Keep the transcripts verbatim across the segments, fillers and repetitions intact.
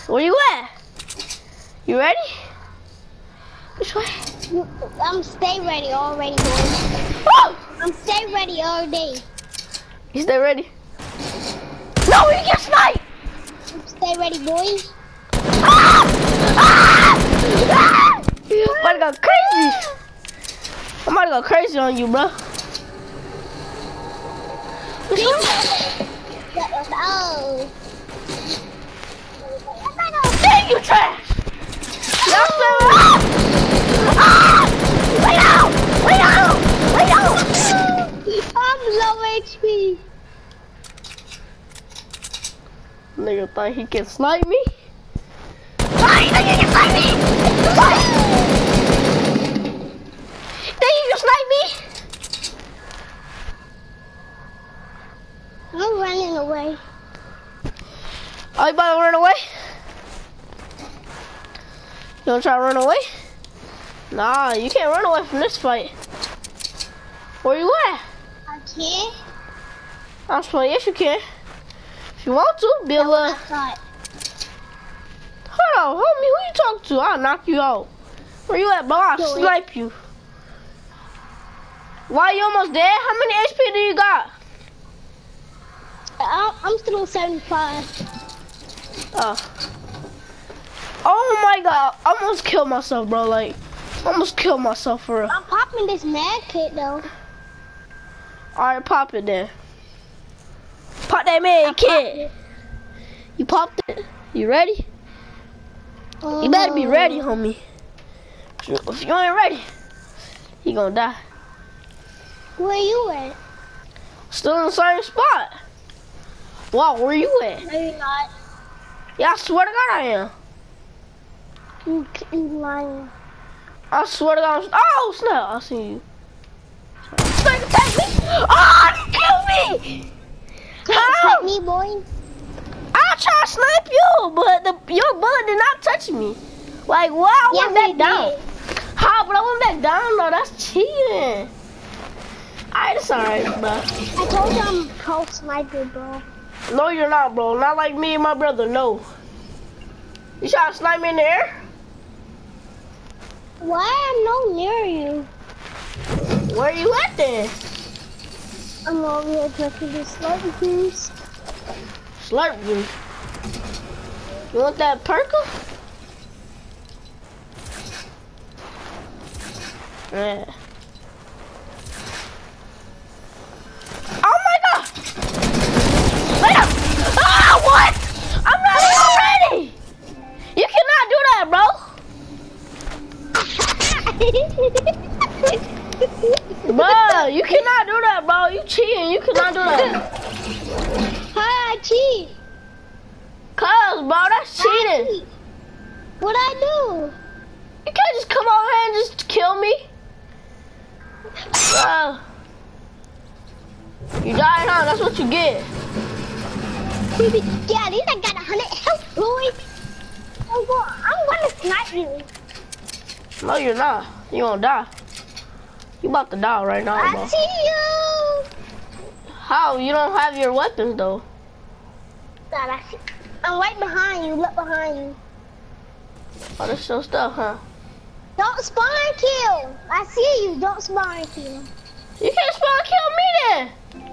Where you at? You ready? Which way? I'm stay ready already, boy. Oh! I'm stay ready all day. You stay ready? No, you get sniped! I'm stay ready, boy. Ah! Ah! Ah! I'm about to go crazy. I'm about to go crazy on you, bro. Oh. Dang, you trash! Y'all still ah! Ah! Lay down! Lay down! Lay down! I'm low H P. Nigga thought he can snipe me? Ah, you think he can snipe me? What? Think he can snipe me? I'm running away. Oh, you about to run away? You wanna try to run away? Nah, you can't run away from this fight. Where you at? I can't. I'm just playing. Yes, you can. If you want to, be a That's what little. I thought. Hold on, homie. Who you talking to? I'll knock you out. Where you at, bro? I'll Do it. snipe you. Why you almost dead? How many H P do you got? I- I'm still seventy-five. Oh. Oh my god. I almost killed myself, bro. Like, I almost killed myself for real. I'm popping this mad kit though. Alright, pop it then. Pop that man, kid. You popped it. You ready? You better be ready, homie. If you ain't ready, you gonna die. Where you at? Still in the same spot. Wow, where you at? No, you're not. Yeah, I swear to God I am. You, you lying. I swear to God. I'm, oh, snap. I see you. Trying to attack me. Oh, you killed me. How? Take me, boy. I tried to snipe you, but the, your bullet did not touch me. Like, wow, I Yeah, went back we down. did. How? But I went back down, though. That's cheating. Alright, it's alright, bro. I told you I'm pro sniper, bro. No, you're not, bro. Not like me and my brother, no. You trying to snipe me in the air? Why I'm no near you? Where you at then? I'm over here drinking this slurp juice. Slurp juice. You want that purple? Yeah. Oh my god! Wait up! Ah, what? I'm not even ready! You cannot do that, bro! Bro, you cannot do that, bro. You cheating. You cannot do that. How I cheat? Cuz, bro, that's cheating. What'd I do? You can't just come over here and just kill me. Bro. You died, huh? That's what you get. Yeah, at least I got a hundred health, boy. I'm going, I'm gonna snipe you. No, you're not. You gonna die. You about to die right now, bro. I see you. How? You don't have your weapons, though. God, I see. I'm right behind you. Look behind you. Oh, that's your stuff, huh? Don't spawn kill. I see you. Don't spawn kill. You can't spawn kill me then.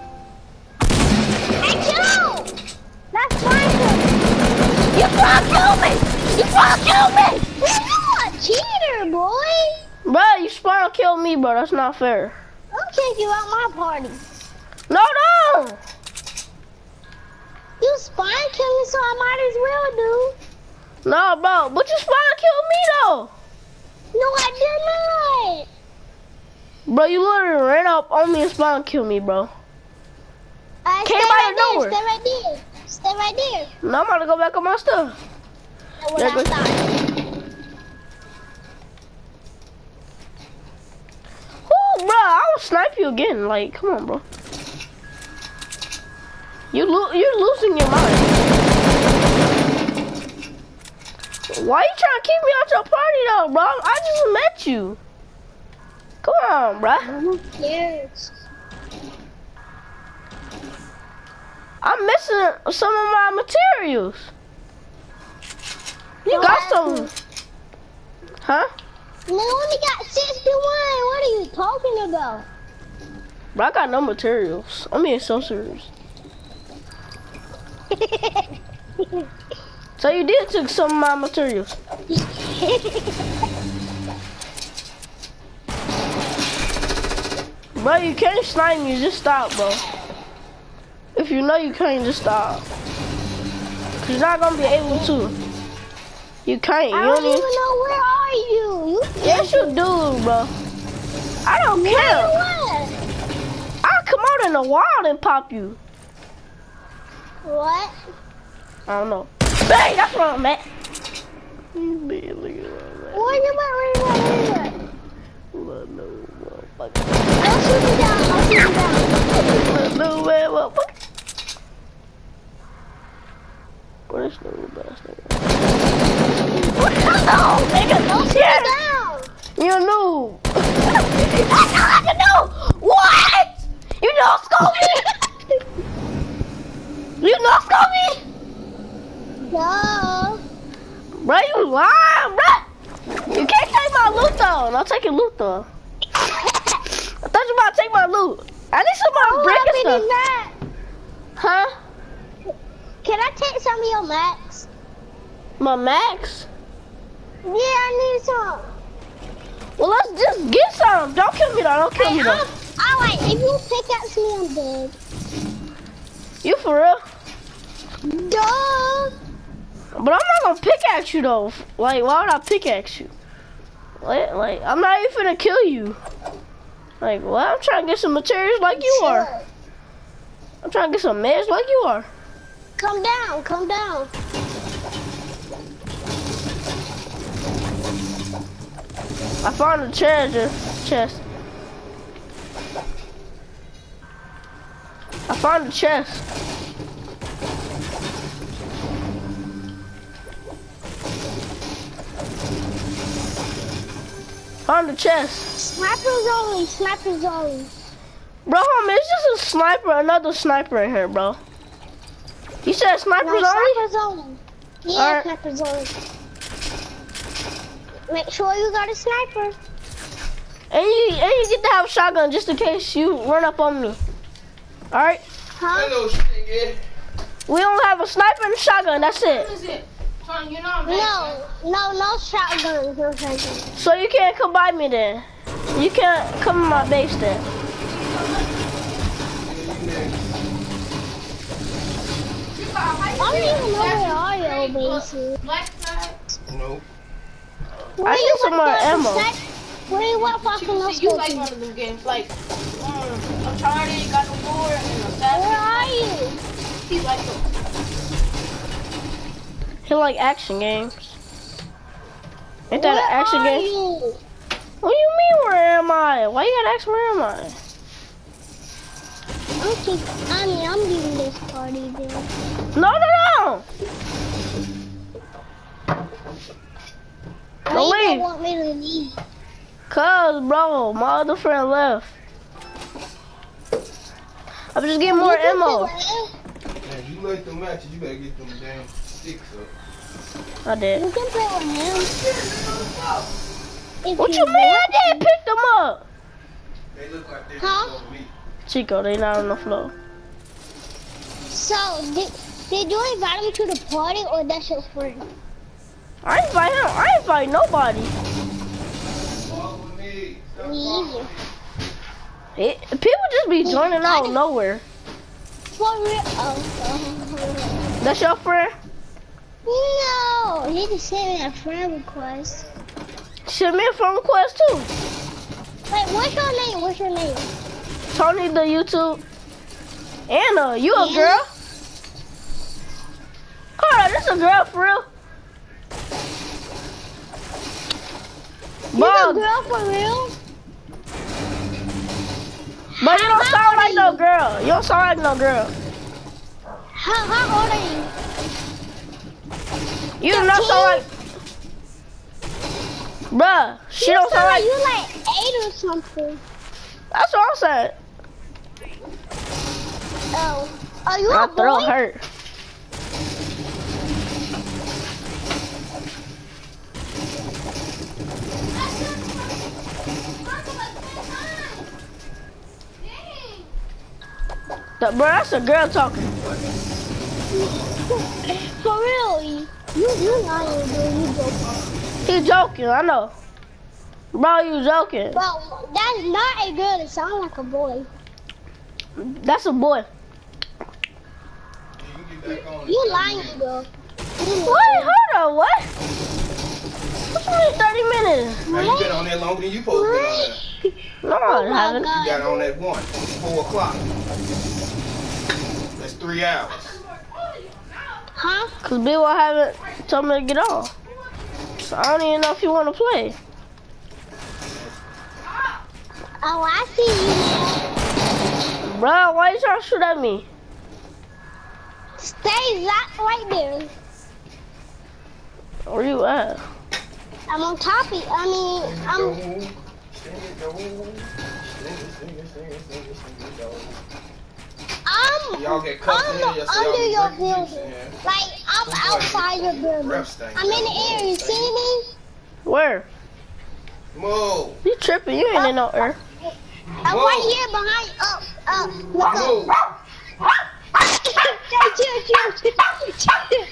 I kill. That's spawn kill. You spawn kill me. You spawn kill me. You're a cheater, boy. Bro, you spawn kill me, bro. That's not fair. I'll kick you out my party. No, no. You spawn kill me, so I might as well do. No, bro. But you spawn kill me, though. No, I did not. Bro, you literally ran up on me and spawn kill me, bro. I Came stay out right of there, nowhere. Stay right there. Stay right there. No, I'm about to go back on my stuff. And when There I goes- stop. Ooh, bro, I will snipe you again. Like, come on, bro. You lo you're losing your mind. Why you trying to keep me out your party, though, bro? I just met you. Come on, bro. Who cares? I'm missing some of my materials. You got some. Huh? We only got sixty-one. What are you talking about? Bro, I got no materials. I mean accessories. So you did take some of my materials. Bro, you can't snipe me. Just stop, bro. If you know you can't, just stop. Cause you're not gonna be able to. You can't. You I don't even know where are you. you yes, you do, bro. I don't where care. you at? I'll come out in the wild and pop you. What? I don't know. Bang, that's where I'm at. Look at where I'm at. Where you at? Where you at? Where you at? Look, no, motherfucker. I'll shoot you down. I'll shoot you down. Look, no, man, motherfucker. Where's no bastard? No, nigga, I'll shoot yeah. you down. You a noob. That's all I can do. What? You know scope me? You know scope me? No. Bro, you lying, bro. You can't take my loot though. No, take your loot though. I thought you about to take my loot. I need some more brick and stuff. That? Huh? Can I take some of your max? My max? Yeah, I need some. Well, let's just get some. Don't kill me though. Don't kill Hey, me though. Alright, if you pickaxe me, I'm dead. You for real? Duh. But I'm not gonna pickaxe you though. Like, why would I pickaxe you? Like, like I'm not even finna kill you. Like, what? I'm trying to get some materials like you Sure. are. I'm trying to get some meds like you are. Come down, come down. I found a treasure chest. I found a chest. Found the chest. Snipers only, snipers only. Bro, homie, it's just a sniper, another sniper in here, bro. You said snipers No, only? snipers only. Yeah, All right. snipers only. Make sure you got a sniper. And you and you get to have a shotgun just in case you run up on me. Alright? Huh? Hello, shit, We don't have a sniper and a shotgun, that's it. What is it? Son, you know I'm No, no, no shotguns, no shotguns. So you can't come by me then. You can't come in my base then. I don't even know where are your bases. Black flag. No. I need some more ammo. Where you want fucking no You like scoping? one of them games, like um, Uncharted, God of War, and Assassin's Where are you? Creed. He like them. He like action games. Ain't that Where an action are game? you? What do you mean where am I? Why you gotta ask where am I? I'm keep, I mean, I'm leaving this party then. No, no, no! Why Don't you leave. don't want me to leave? Cause, bro, my other friend left. I'm just getting more You can ammo. do it. Man, you like them matches, you gotta get them damn sticks up. I did. You can play with him. If What you mean? I want. didn't pick them up. They look like they're Huh? on me. Chico, they not on the floor. So, did, did you invite him to the party or that's your friend? I ain't invite him. I ain't invite nobody. Follow me. Stop Me following either. me. It, people just be joining out of nowhere. For real? Oh, That's your friend? oh. No, he just sent me a friend request. Send me a friend request too. Wait, what's your name? What's your name? Tony the YouTube. Anna, you a Anna? girl? Hold on, this a girl for real? You a Bro, girl for real? but you don't How sound old like are no you? girl. You don't sound like no girl. How, how old are you? You do not sound like... Bruh, she You don't sound like... you like eight or something. That's what I'm saying. Oh, are you My a throat boy? hurt. That, bro, that's a girl talking. For real, you, you lying, bro. You joking. He joking, I know. Bro, you joking. Bro, that's not a girl. It sounds like a boy. That's a boy. You lying, bro. Wait, hold on, what? What's only thirty minutes? Now you been on there longer than you supposed to be on there. No, I haven't. You got on at one, four o'clock. That's three hours. Huh? Cause Bill haven't told me to get off. So I don't even know if you want to play. Oh, I see you. Bro, why you trying to shoot at me? Stay locked right there. Where you at? I'm on top of you. I mean, I'm... I'm, Y'all get cussed in I'm here, so under y'all your be drinking juice in building. here. Like, I'm outside your building. Breath stain. I'm in the air. You see me? Where? Move. You tripping? You ain't in no air. I'm Whoa. right here behind. Up, up. Look Move. up. Chill, chill, chill, chill.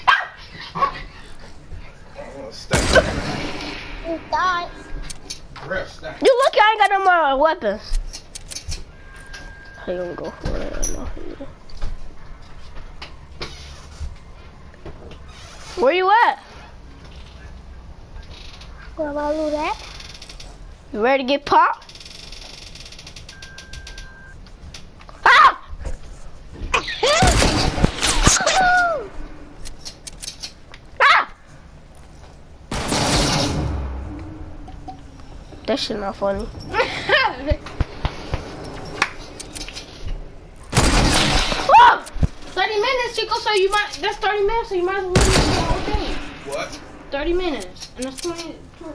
Oh, stink. You thought. Breath stain. You look, I ain't got no more weapons. How you gonna go for it? I know. Where you at? Where am I loot at? You ready to get popped? Ah! Ah! That shit not funny. Ah! thirty minutes, Chico, so you might, that's thirty minutes, so you might as well listen to the whole thing. What? thirty minutes, and that's twenty.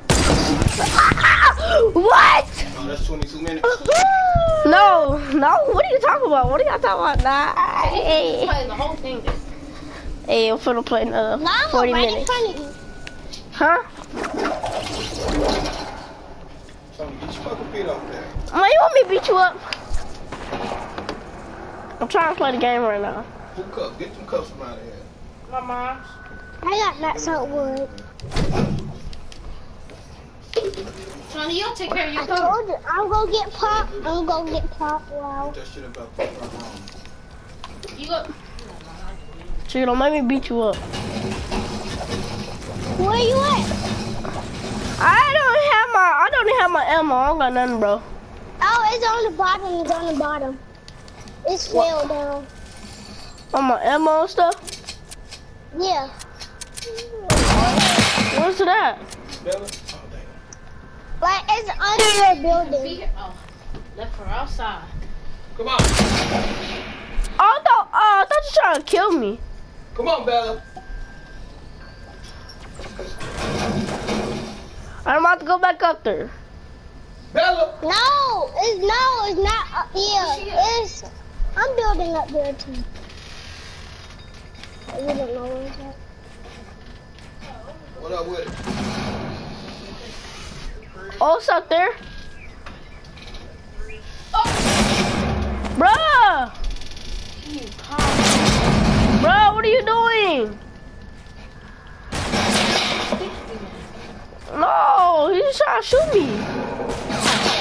What? Oh, that's twenty-two minutes. No, no. What are you talking about? What are y'all talking about? Nah. He's Hey, playing the whole thing. hey, I'm finna play another No, I'm forty right in minutes. front of you. Huh? So get your fucking feet up there. Man, you want me to beat you up? I'm trying to play the game right now. Who cup? Get them cups from out of here. My mom's. I got that salt wood. Sonny, you'll take care of your I cover. told you, I'm gonna get popped. I'm gonna get popped. Wow. That shit about that right now. You go. So don't make me beat you up. Where you at? I don't have my, I don't even have my ammo. I don't got nothing, bro. Oh, it's on the bottom. It's on the bottom. It's fell down. On my ammo and stuff. Yeah. Where's it at? Bella? Oh, damn. Like, it's under your Be building. here. Oh, left her outside. Come on. Oh, I thought, oh, I thought you were trying to kill me. Come on, Bella. I'm about to go back up there. Bella. No, it's no, it's not up here. It's, I'm building up there too. You don't know where it's at. What up with it? Oh, it's up there. Bruh! Bruh, what are you doing? No, he's just trying to shoot me.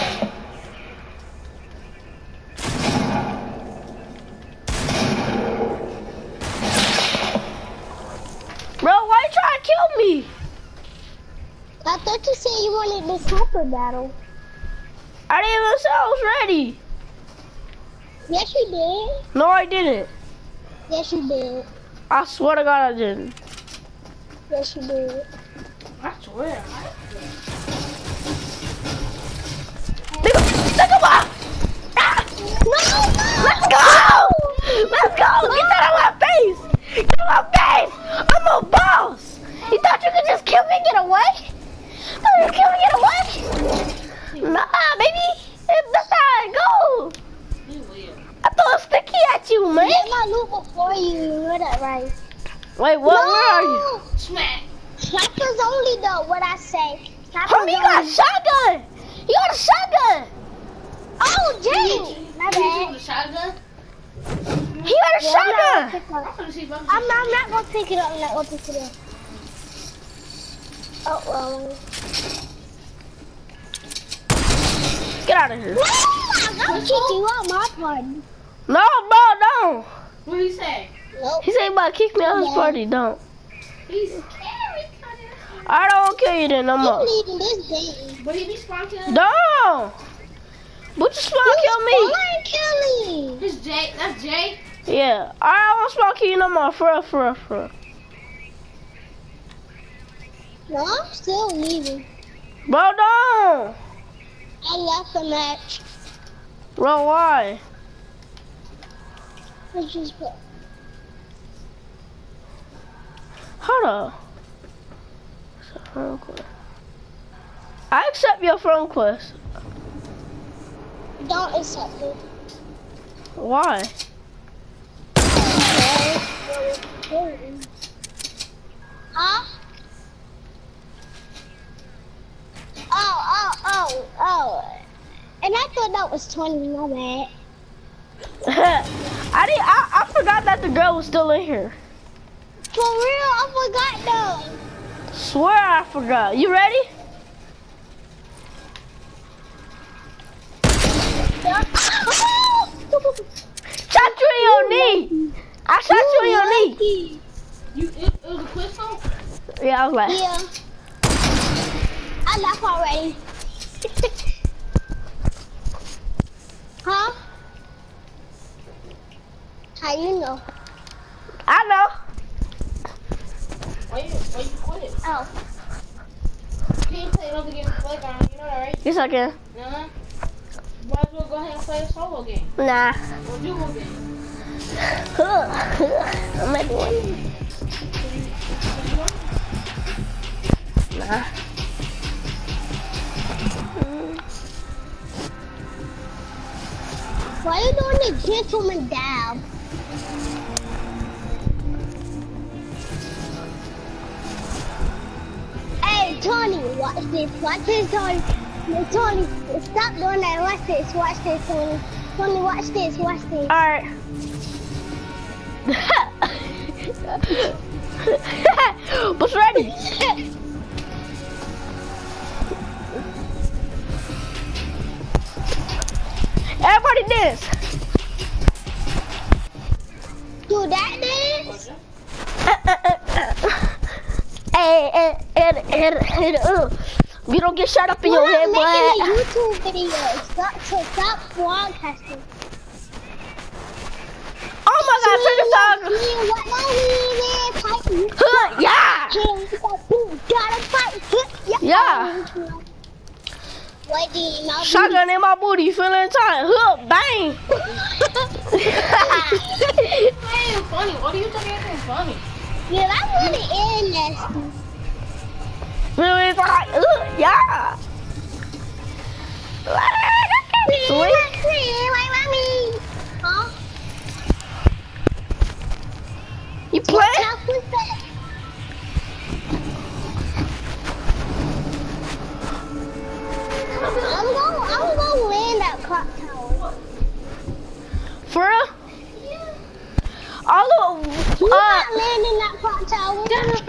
Bro, why you trying to kill me? I thought you said you wanted the sniper battle. I didn't even say I was ready. Yes, you did. No, I didn't. Yes, you did. I swear to God I didn't. Yes, you did. I swear. Nigga, nigga, what? Ah! No, no. Let's go! Let's go! Get that out of my face! Get out of my face! I'm a boss! You thought you could just kill me and get away? Thought you could kill me and get away? Nah, baby! That's how it goes! You weird. I threw a sticky at you, man! Get my loot before you. You know that, right? Wait, what? No. Where are you? Smack. Snipers only, though, what I say. Snipers Homie, you got a only. shotgun! You got a shotgun! Oh, dang! My You bad. with a shotgun? He got a Yeah, I'm not shotgun. gonna pick it up. I'm gonna see if I'm I'm not, I'm not gonna pick it up. I'm not gonna pick it up. Oh, well. Get out of here. No, I'm gonna kick you out my party. No, bro, don't. What he say? Nope. He said he about to kick me out of his Yeah. party. Don't. He's scary. I don't kill you then no You more. leaving this game. But he be sponking. Don't. But you spawn kill me. Why kill me? His Jay. That's Jay. Yeah. I won't spawn kill you no more. For real, for real, for real. No, I'm still leaving. Bro, don't. I left the match. Bro, why? It's just Hold up. Friend request. I accept your friend request. don't accept it. Why? Huh? Oh, oh, oh, oh. And I thought that was twenty, my bad. I did. I, I forgot that the girl was still in here. For real, I forgot though. Swear I forgot. You ready? Shot you in your knee. I shot you in your knee. You, it, it was a pistol? Yeah, I was like, Yeah. I left already. Huh? How you know? I know. Why you, why you quit? Oh. You can't play another game with Playground, you know that, right? Yes, I can. Uh-huh. Might as well go ahead and play a solo game. Nah. Or duo game. I'm not doing it. Nah. Why are you doing the gentleman dab? Hey, Tony, watch this. Watch this, Tony. No, Tony, stop doing that. Watch this. Watch this, Tony. Tony, watch this. Watch this. All right. What's ready? Everybody dance. Do that dance? Hey, and, and, and, and, uh, you don't get shot up in your We're head, not making a boy. YouTube video. Stop, so stop broadcasting. Oh my God, turn this on. Huh, yeah. Yeah. What do you know? Shotgun in my booty, feeling tight. Huh, bang. Man, funny. What are you talking about funny? Yeah, that really is nasty. Feeling tight. Uh, yeah. Sweet. Huh? You play? What was that? I'm gonna, I'm gonna land at clock tower. For real? All of, You uh, not landing that clock tower.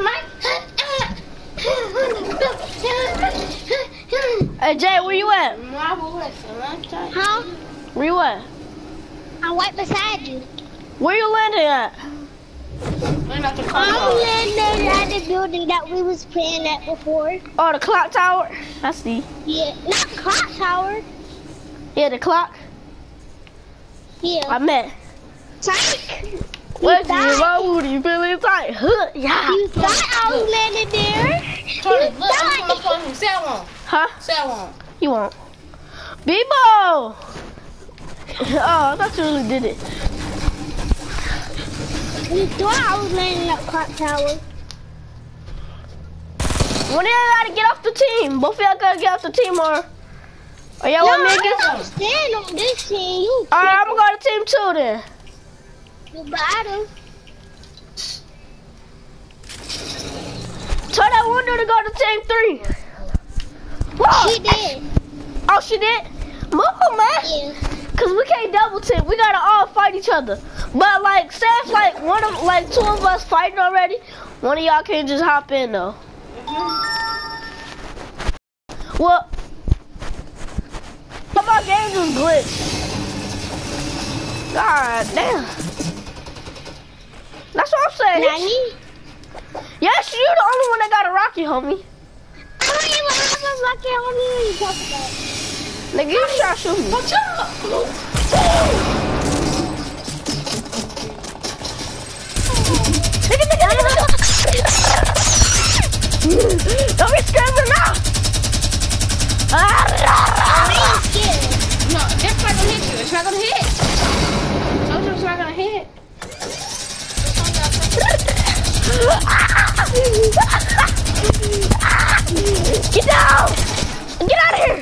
hey Jay, where you at? Huh? Where you at? I'm right beside you. Where you landing at? I'm landing at the building that we was playing at before. Oh, the clock tower? I see. Yeah, not clock tower. Yeah, the clock. Yeah. I met. Psych. Where's You you? thought, My booty feeling tight. Huh, yeah. you thought I was landing there. Tony, You look, I'm thought. gonna phone him. Say I won't. Huh? Say I won't. You won't. Bebo! Oh, I thought you really did it. You thought I was landing at clock tower. When y'all gotta get off the team? Both of y'all gotta get off the team, or, or y'all No, want me to I'm get not staying on this team. You Alright, I'm gonna go to team two then. You bottom. Tell that window to go to team three. Whoa. She did. Oh, she did? Move, man. Yeah. Cause we can't double team. We gotta all fight each other. But like, say if like one of like two of us fighting already, one of y'all can just hop in though. Well, my game just glitched. God damn. That's what I'm saying. Nani? Yes, you the only one that got a rocket, homie. I don't even have a rocket on me. What are you talking about? Nigga, you shot shoot me. Watch out! Nigga, nigga, nigga, nigga. Don't be screaming now. I ain't scared. No, that's not gonna hit you. It's not gonna hit. Told you it's not gonna hit. Get down! Get out of here!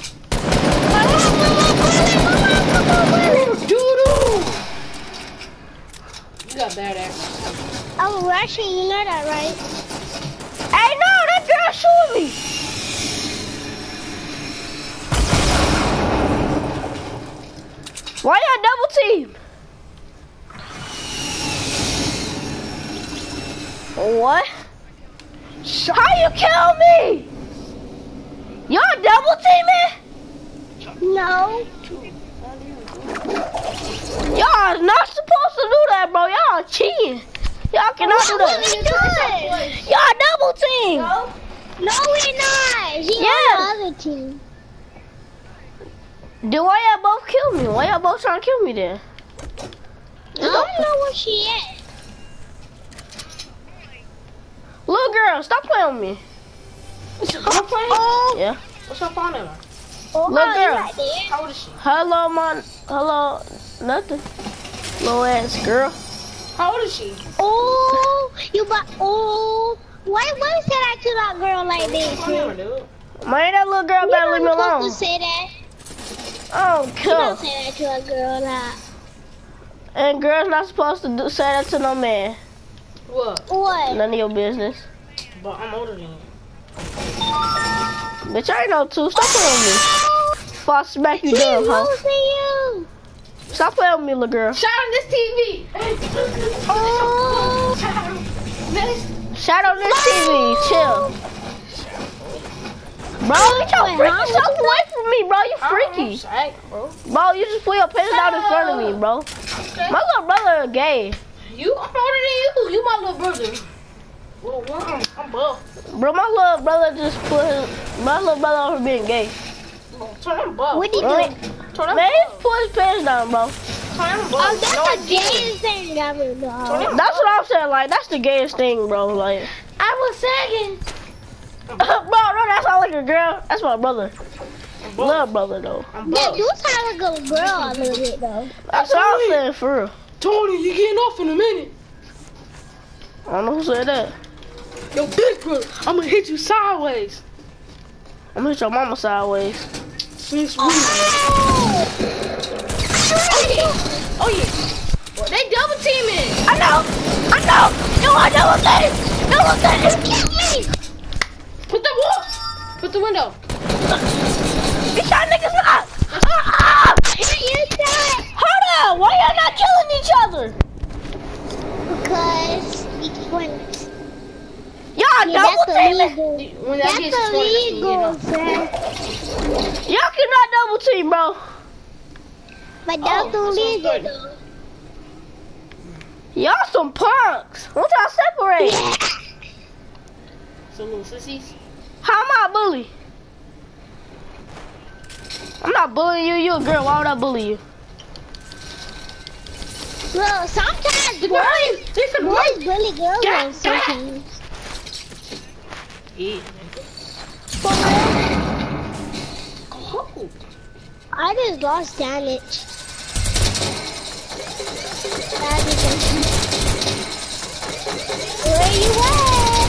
Doo-doo! You got bad ass. I'm rushing, you know that, right? Hey, no, that girl shooting me! Why y'all double team? What? How you kill me? Y'all double teaming? No. Y'all not supposed to do that, bro. Y'all cheating. Y'all cannot do What we that. doing? Y'all double team. No, we're not. He Yeah. on the other team. Then why y'all both kill me? Why y'all both trying to kill me then? I don't know where she at. Little girl, stop playing with me. Stop playing? Yeah. What's your phone number? Oh, Look, you girl. right there. How old is she? Hello, man. Hello. Nothing. Little ass girl. How old is she? Oh, you but oh. Why why you say that to that girl like this? Phone number, dude. Man, that little girl You better leave me not alone. supposed to say that. I don't You care. don't say that to a girl. Like, And girls not supposed to do, say that to no man. What? what? None of your business. But I'm older than you. Bitch, I ain't no two. Stop playing with me. Before I smack you She's down, huh? losing you. Stop playing with me, little girl. Shout on this T V! Oh. Shout out this T V. Chill. Bro, get your freaky self away from me, bro. You freaky. Right, bro. Bro, you just put your pants down in front of me, bro. My little brother gay. You, I'm older than you. You my little brother. Well, I'm, I'm buff. Bro, my little brother just put his, my little brother over being gay. Turn him buff. What did you Right? do? Turn him Man, he buff. put his pants down, bro. Turn him buff. Oh, that's No, the I didn't. gayest thing ever, dog. That's what I'm saying. Like, that's the gayest thing, bro. Like, I was saying. bro, no, that sound like a girl. That's my brother. I'm buff. Little brother, though. I'm That buff. do sound like a girl a little bit, though. That's what I'm saying, for real. Tony, you getting off in a minute. I don't know who said that. Yo, big brother, I'm gonna hit you sideways. I'm gonna hit your mama sideways. Since we. Oh. Oh yeah. Well, they double teaming. I know! I know! You want double team! Double team! Kill me! Put the wall. Put the window. You shot niggas up! Ah! You died. Hold on! Why y'all not killing each other? Because we twins. Y'all Yeah, double that's teaming! illegal. When that That's gets twenty, illegal, that's when you sir. Y'all cannot double team, bro. But Oh, that's that's what illegal, I'm though. Y'all some punks. Won't y'all separate? know. Some little sissies. How am I a bully? I'm not bullying you. You a girl. Why would I bully you? Well, sometimes The boys, boys, they finna boys bully girls Yeah, on sometimes. Yeah. For real. Oh. I just lost damage. Where you at?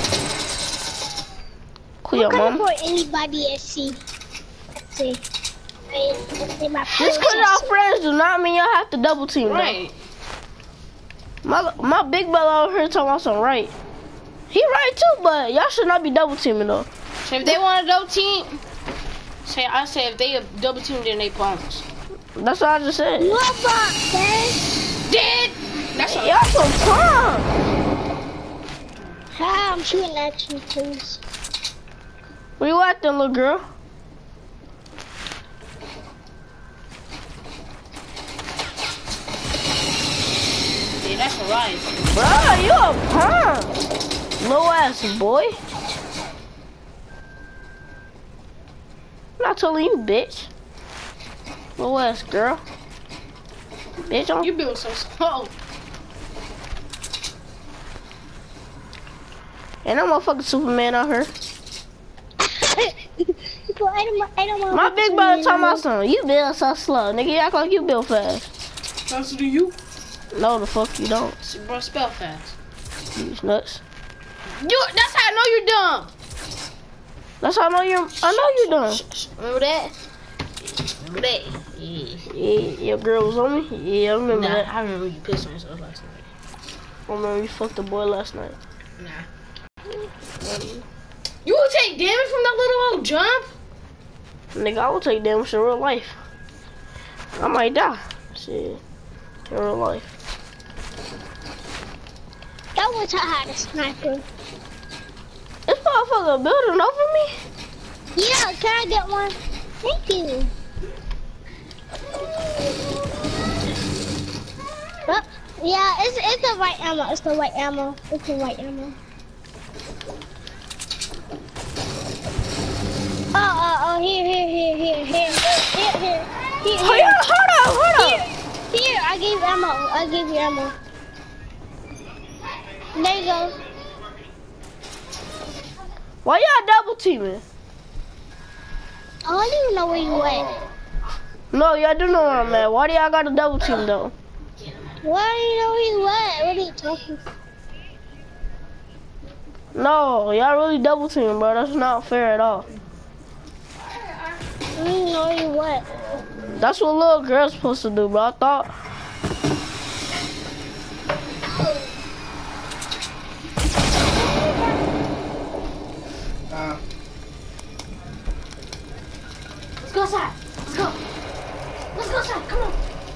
Who your I'm coming mom? for anybody at C. See. Hey, say my Just cause y'all friends do not mean y'all have to double team. though. Right. My my big brother over here talking about some right. He right too, but y'all should not be double teaming though. So if they want to double team, say I say if they a double team, then they punks. That's what I just said. You a bot, man. Dead. That's all. Y'all some punk. Hi, I'm shooting at you, please. Where you at then, little girl? Yeah, that's alright. Bro, you a punk. Low ass boy. I'm not telling you, bitch. Low ass girl. Bitch, I'm... You build so slow. And I'm motherfucking Superman out here. Well, I don't, I don't want My big brother talking about something. You build so slow. Nigga, you act like you build fast. Faster than you? No, the fuck you don't. Bro, spell fast. You nuts. You, that's how I know you're dumb. That's how I know you're, I know you're done. Remember that? Remember that? Yeah. Yeah, your girl was on me? Yeah, I remember Nah, that. I remember you pissed on yourself last night. I remember you fucked the boy last night. Nah. You will take damage from that little old jump? Nigga, I will take damage in real life. I might die. Shit. In real life. That was how I had a sniper. This motherfucker building over me? Yeah, can I get one? Thank you. Oh, yeah, it's it's the white ammo. It's the white ammo. It's the white ammo. Oh, oh, oh, here, here, here, here, here, here, here, here, here. Hold on, hold on, hold on. Here, here, I gave you ammo. I gave you ammo. There you go. Why y'all double teaming? I don't even know where you at. No, y'all do know where I'm at. Why do y'all got a double team though? Why do you know where you at? What are you talking? No, y'all really double teaming, bro. That's not fair at all. I don't even know where you at. That's what little girls supposed to do, bro. I thought. Uh, Let's go outside. Let's go. Let's go outside. Come on.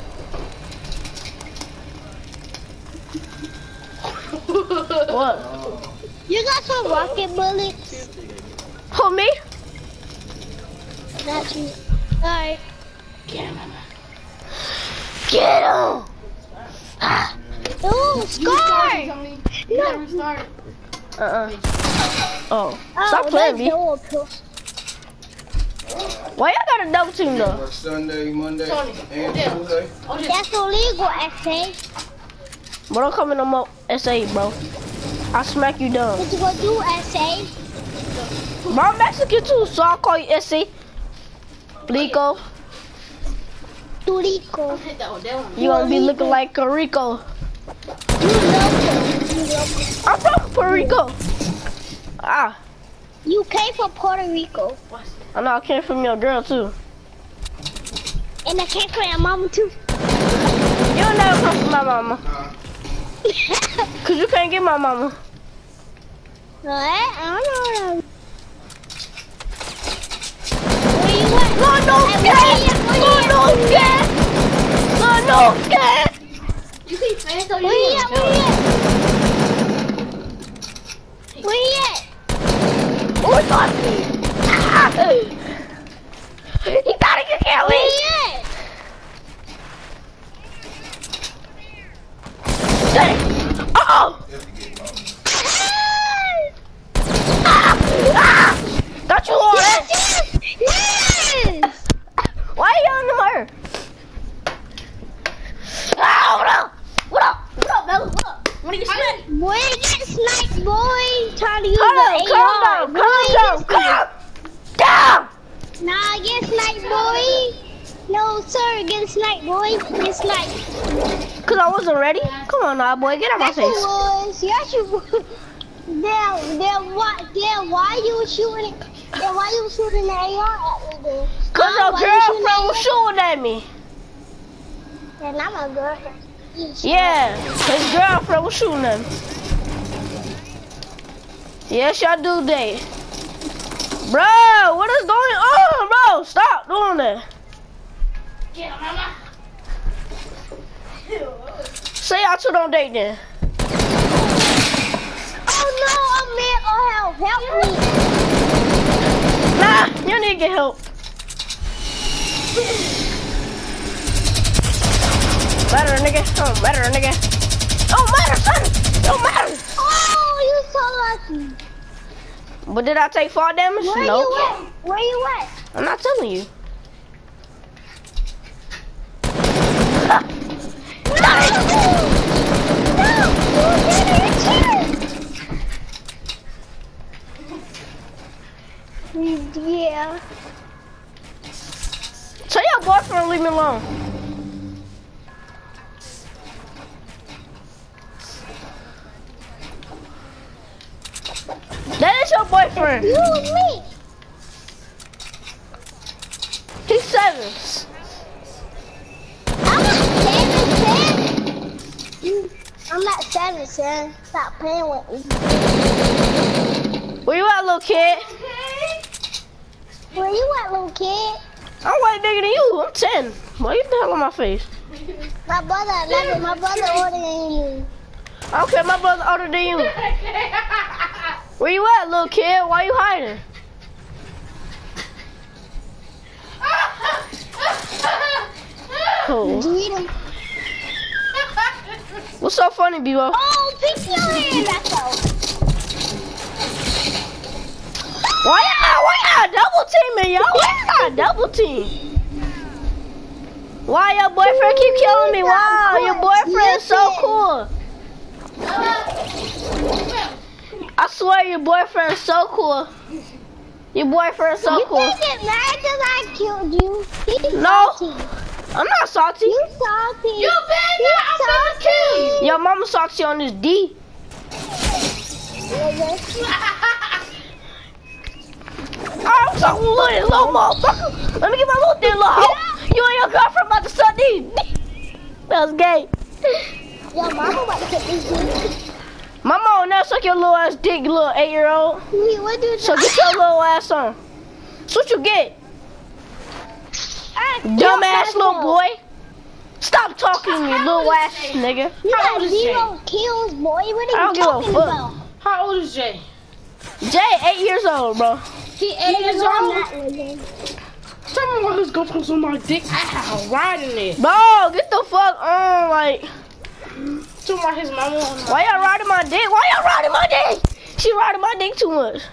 What? You got some rocket bullets? Who, me? Not you. Alright. Get him, Mama. Get him! Ooh, scar! You gotta restart it. Uh-uh. Oh. Oh, Stop playing, that's B. dope. Why y'all got a double team, though? work Sunday, Monday, Tony, and yeah. Tuesday. Oh, just That's illegal, S A. Bro, don't come in no more S A, bro. I'll smack you down. What you gonna do, S A? Bro, I'm Mexican too, so I'll call you S A. Blico. Turico. hit that one. That one. You gonna be looking like a Rico. You local. You local. I'm from Puerto Rico. Ah, You came from Puerto Rico. I know I came from your girl too. And I came from your mama too. You'll never come from my mama. Uh, Cause you can't get my mama. Alright, I don't know. Where you at? No, no, Hey, get! where No, you no, get! No, no, get! You see fans on Where you at? Where you at? Where you at? Oh, it's on me! Ah! He thought he could kill Where me! you at? Uh-oh! Ah! Ah! Got you on it! Yes! Yes! Why are you yelling at her? Ah, what up? What up? What up, Bella? What up? What are you saying? Boy, you get sniped, boy. Trying to use Calm the down, A calm R. down, Boy, calm you down, get calm down! Nah, get sniped, boy. No, sir, get sniped, boy. Get sniped. Cause I wasn't ready. Come on now, boy, get out my Yes, you face. was. Yes, you was. Then, then why, then why you shooting? Then why you shooting the A R at me, then? Cause Huh? your Why you shooting girlfriend was the shooting at me. A R? And I'm a girlfriend. Yeah, his girlfriend was shooting at me. Yes, y'all do that. Bro, what is going on, bro? Stop doing that. Get him, mama. Say y'all two don't date then. Oh no, I'm mental health. Help me. Nah, you need to get help. Matter, nigga. Don't matter, nigga. Don't matter, son. Don't matter. Oh, you so lucky. But did I take fall damage? Where No. you at? Where you at? I'm not telling you. No! No! You did it, yeah. Tell your boyfriend to leave me alone. That is your boyfriend. You and me. He's seven. I'm not seven, son. I'm not seven, son. Stop playing with me. Where you at, little kid? Where you at, little kid? I'm way bigger than you. I'm ten. Why you the hell on my face? My brother, eleven. My brother older than you. I don't care. My brother's older than you. Where you at, little kid? Why you hiding? Oh. Did you eat him? What's so funny, B-Bo? Oh, pick your hand back out. Why y'all, why y'all double teaming, y'all? Why y'all double team? Why your boyfriend keep killing me? Wow, your boyfriend is so cool. I swear your boyfriend is so cool. Your boyfriend is so You cool. can't get mad because I killed you. He's No. salty. I'm not salty. You salty. You been there, I'm gonna kill you. Your mama salty on this D. I'm so little, little motherfucker. Let me get my little dick, little hoe. You and your girlfriend about to suck these. That was gay. Yo, mama about to get this dude. My mama will never suck your little ass dick, you little eight year old. Wait, what do you So get your little ass on. That's what you get. Dumbass little boy. Stop talking to me, little ass nigga. You How got old is zero kills, boy. What are I you don't give a talking fuck. about? How old is Jay? Jay, eight years old, bro. He eight years Nigga, I'm old. not living. Tell me why his girlfriend's on my dick. I have a ride in there. Bro, get the fuck on, like. Tell me why his mama on my Why y'all riding my dick? Why y'all riding my dick? She riding my dick too much.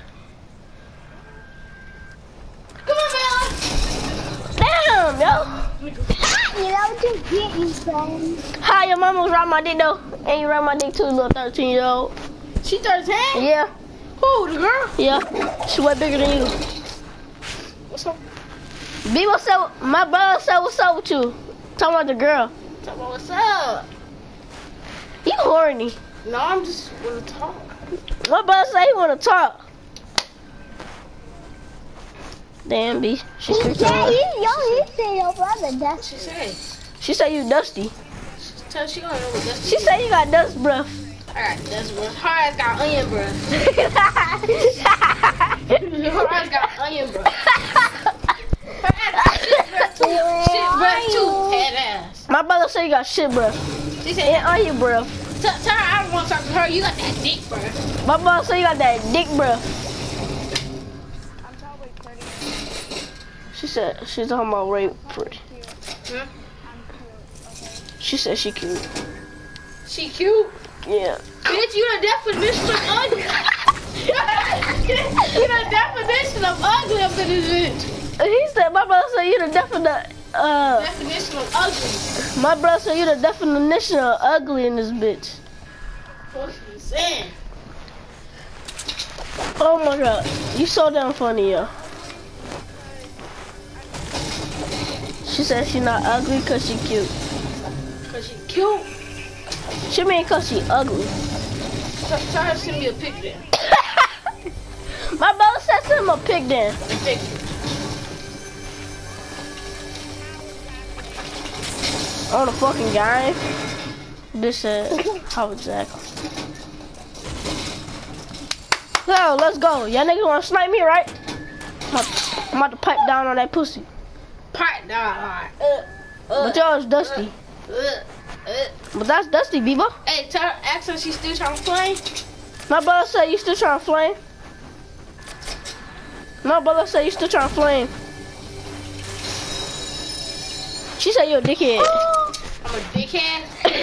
Come on, man. Damn, yo. You know, just get you, son. How your mama was riding my dick though? And you ride my dick too, little thirteen year old. She thirteen? Yeah, Who, the girl? yeah. She way bigger than you. What's up? B, what's up? My brother said what's up with you. Talking about the girl. Tell me what's up. You horny. No, I'm just gonna talk. My brother said he wanna talk. Damn, B. She He freaked said, out. he, yo, he said your brother, that's She said. She said you dusty. Tell she gonna know what that's. She said you got dust breath. Alright, that's bro. Her ass got onion breath. Her ass got onion breath. Her ass got shit breath too. Shit breath too. Head ass. My brother said you got shit breath. She said, And on your breath. tell, tell her I don't want to talk to her. You got that dick breath. My brother said you got that dick breath. She said she's talking about rape pretty. Huh? She said she cute. She cute. Yeah. Bitch, you the definition of ugly. You the definition of ugly up in this bitch. He said my brother said you the definite uh Definition of ugly. my brother said you the definition of ugly in this bitch. What you saying? Oh my god. You so damn funny, yo. She said she not ugly cause she cute. Cause she cute. She mean cause she ugly. Tell, tell her to send me a pic then. My brother said send him a pic then. A pic. On the fucking guy. Bitch said, how exactly? So, let's go. Y'all niggas wanna snipe me, right? I'm about, I'm about to pipe down on that pussy. Pipe down, alright. Uh, But yours Dusty. Uh, uh. But that's Dusty, Bebo. Hey, tell her, ask her she's still trying to play. My brother said you still trying to flame. My brother said you still trying to flame. She said you're a dickhead. I'm a dickhead.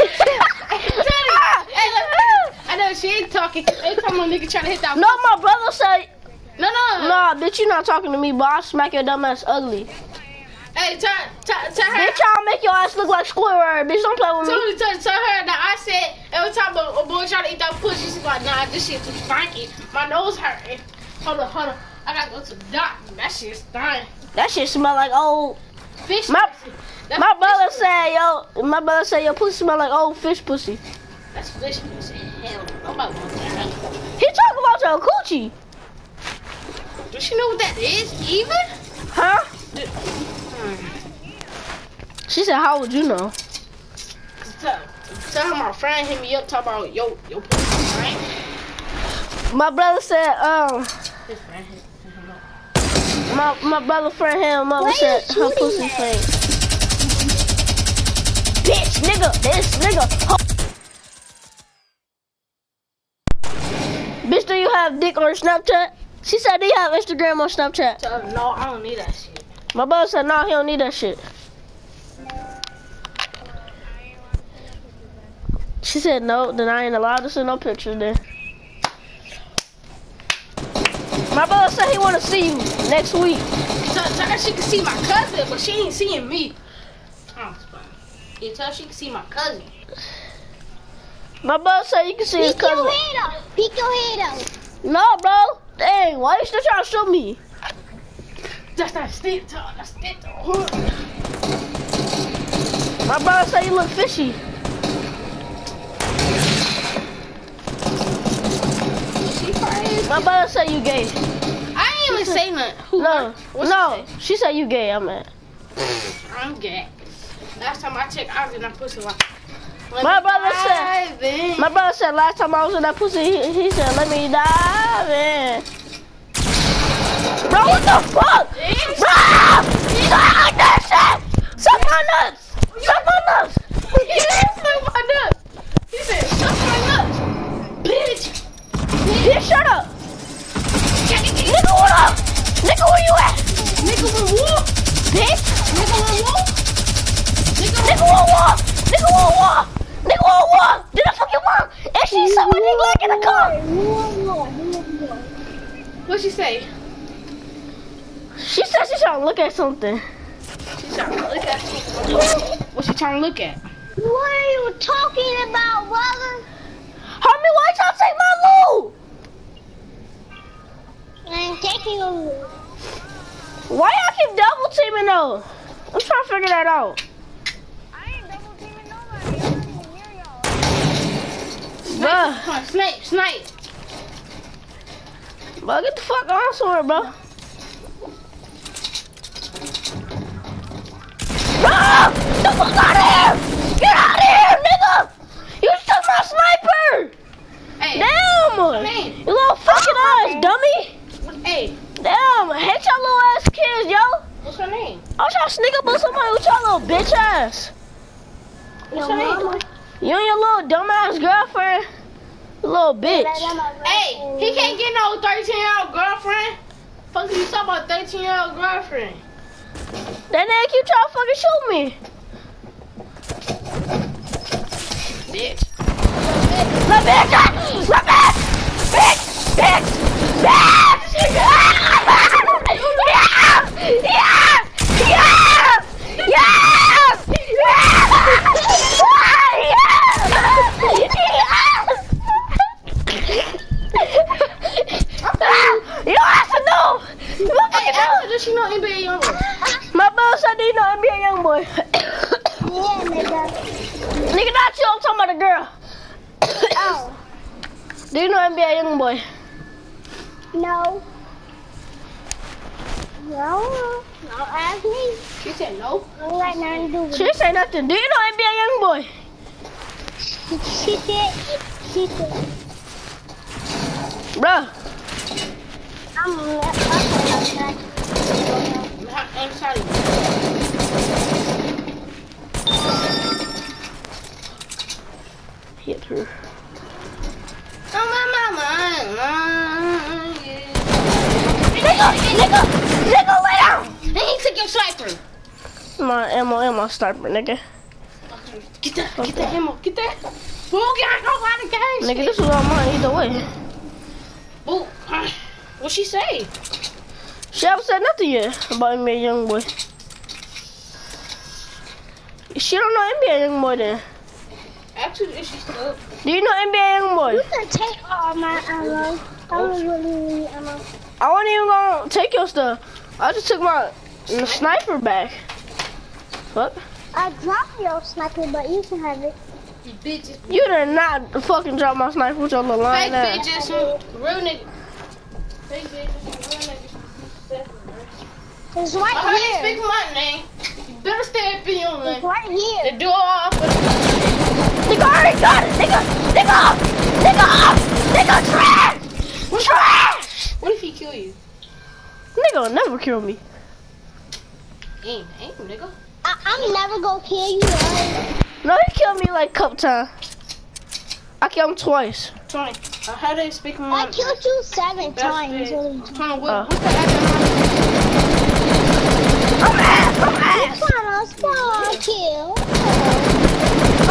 Hey, look, I know she ain't talking. Every time a nigga trying to hit that. No, my brother said. No, no. Nah, bitch, you not talking to me, but I'll smack your dumb ass ugly. Hey, tell, tell, tell her. Bitch, I'll make your ass look like Squidward. Bitch, don't play with Tell, me. tell, tell her that I said every time a, a boy try to eat that pussy, she's like, nah, this shit too funky. My nose hurting. Hold on, hold on. I gotta go to the doctor. That shit's dying. That shit smell like old. Fish My, pussy. That's my fish brother pussy. said, yo, my brother said your pussy smell like old fish pussy. That's fish pussy. Hell, nobody wants that. He talking about your coochie. Does she know what that is, even? Huh? Hmm. She said, how would you know? Tell, tell her my friend hit me up talking about yo, yo pussy, right? My brother said, um, His friend hit him up. my, my brother friend him mother Why said you her shooting pussy at? stink. Bitch, nigga, this nigga. Ho- Bitch, do you have dick on Snapchat? She said, do you have Instagram or Snapchat? Tell her, no, I don't need that shit. My brother said, no, he don't need that shit. She said, no, then I ain't allowed to send no pictures then. My brother said he want to see you next week. Tell, tell her she can see my cousin, but she ain't seeing me. Oh, it's fine. You tell her she can see my cousin. My brother said you can see his Peek your cousin. head up. Peek your head up. No, bro. Dang, why you still trying to shoot me? That's that stick to that stick to her. My brother said you look fishy. She probably My brother said you gay. I ain't even say nothing. Who, No, What's no. She said you gay, I'm mad. I'm gay. Last time I checked, I was in that pussy like. My brother said, said. my brother said last time I was in that pussy, he, he said, let me dive in. Bro, what the fuck? Bro! You don't like that shit! Suck my nuts! Suck my nuts! He didn't suck my nuts. He said, suck my nuts. Bitch. Bitch, shut up! Nigga, what up? Nigga, where you at? Nigga will walk. Bitch! Nigga will walk. Nigga will Nigga won't walk! Nigga won't walk! Nigga won't walk! Did I fucking walk? And she sucked my dick like in the car! What'd she say? She said she's trying to look at something. She's trying to look at something. What's she trying to look at? What are you talking about, brother? Homie, why you trying to take my loot? I'm taking a look. Why y'all keep double teaming though? I'm trying to figure that out. I ain't double teaming nobody. I'm not even near y'all. Bruh, Come on, snipe, snipe. bro, get the fuck on somewhere, bro. Bro, the fuck out of here! Get out of here, nigga! You took my sniper! Hey, Damn! name? You little fucking ass dummy! hey, Damn, hate y'all little ass kids, yo! what's her name? I was trying to sneak up on somebody with y'all little bitch ass. What's her name? You and your little dumb ass girlfriend. Little bitch. Hey, he can't get no thirteen year old girlfriend. Fuck you talking about thirteen year old girlfriend? That nigga keep trying to fucking shoot me. Bitch. La bitch! La bitch! Bitch! Bitch! Bitch! Yeah! Yeah! Yeah! Yeah! You don't have to know! You don't Hey, fucking know! after this, you know N B A Youngboy. My brother said, do you know N B A Youngboy? Yeah, nigga. Nigga, not you, I'm talking about a girl. Oh, Do you know N B A Youngboy? no. No, no, ask me. She said no. I don't like nothing to do with She didn't say nothing. Do you know N B A Youngboy? it. She said, she said, Bruh. I'm not I'm sorry. nigga, nigga, nigga, lay down. And he took your sniper. My ammo and my sniper, nigga. Get that, get that ammo, get that. Boo, get no out of game. Nigga, this was all mine either way. Boo, what she say? She haven't said nothing yet about N B A Youngboy. She don't know N B A Youngboy then. Actually, is she still up? Do you know N B A Youngboy? You can take all my ammo. I don't really need ammo. I wasn't even gonna take your stuff. I just took my mm, sniper back. What? I dropped your sniper, but you can have it. You bitches. You did not fucking drop my sniper with your little line Fake there. bitches, real niggas. Fake bitches, real niggas. It's I right heard you here. speak my name. You better stay up in your It's lane. right here. The door off. Nigga already got it. Nigga, nigga, nigga, nigga, trash, trash. What if he kill you? Nigga will never kill me. Aim, aim, nigga. I, I'm never gonna kill you. Right? No, he killed me like a couple times. I killed him twice. Tony, I heard they speak my I name. killed you seven That's times. it. Really. Tony, what, Uh. what's the address? I'm ass, I'm You ass. trying to spawn kill? Uh,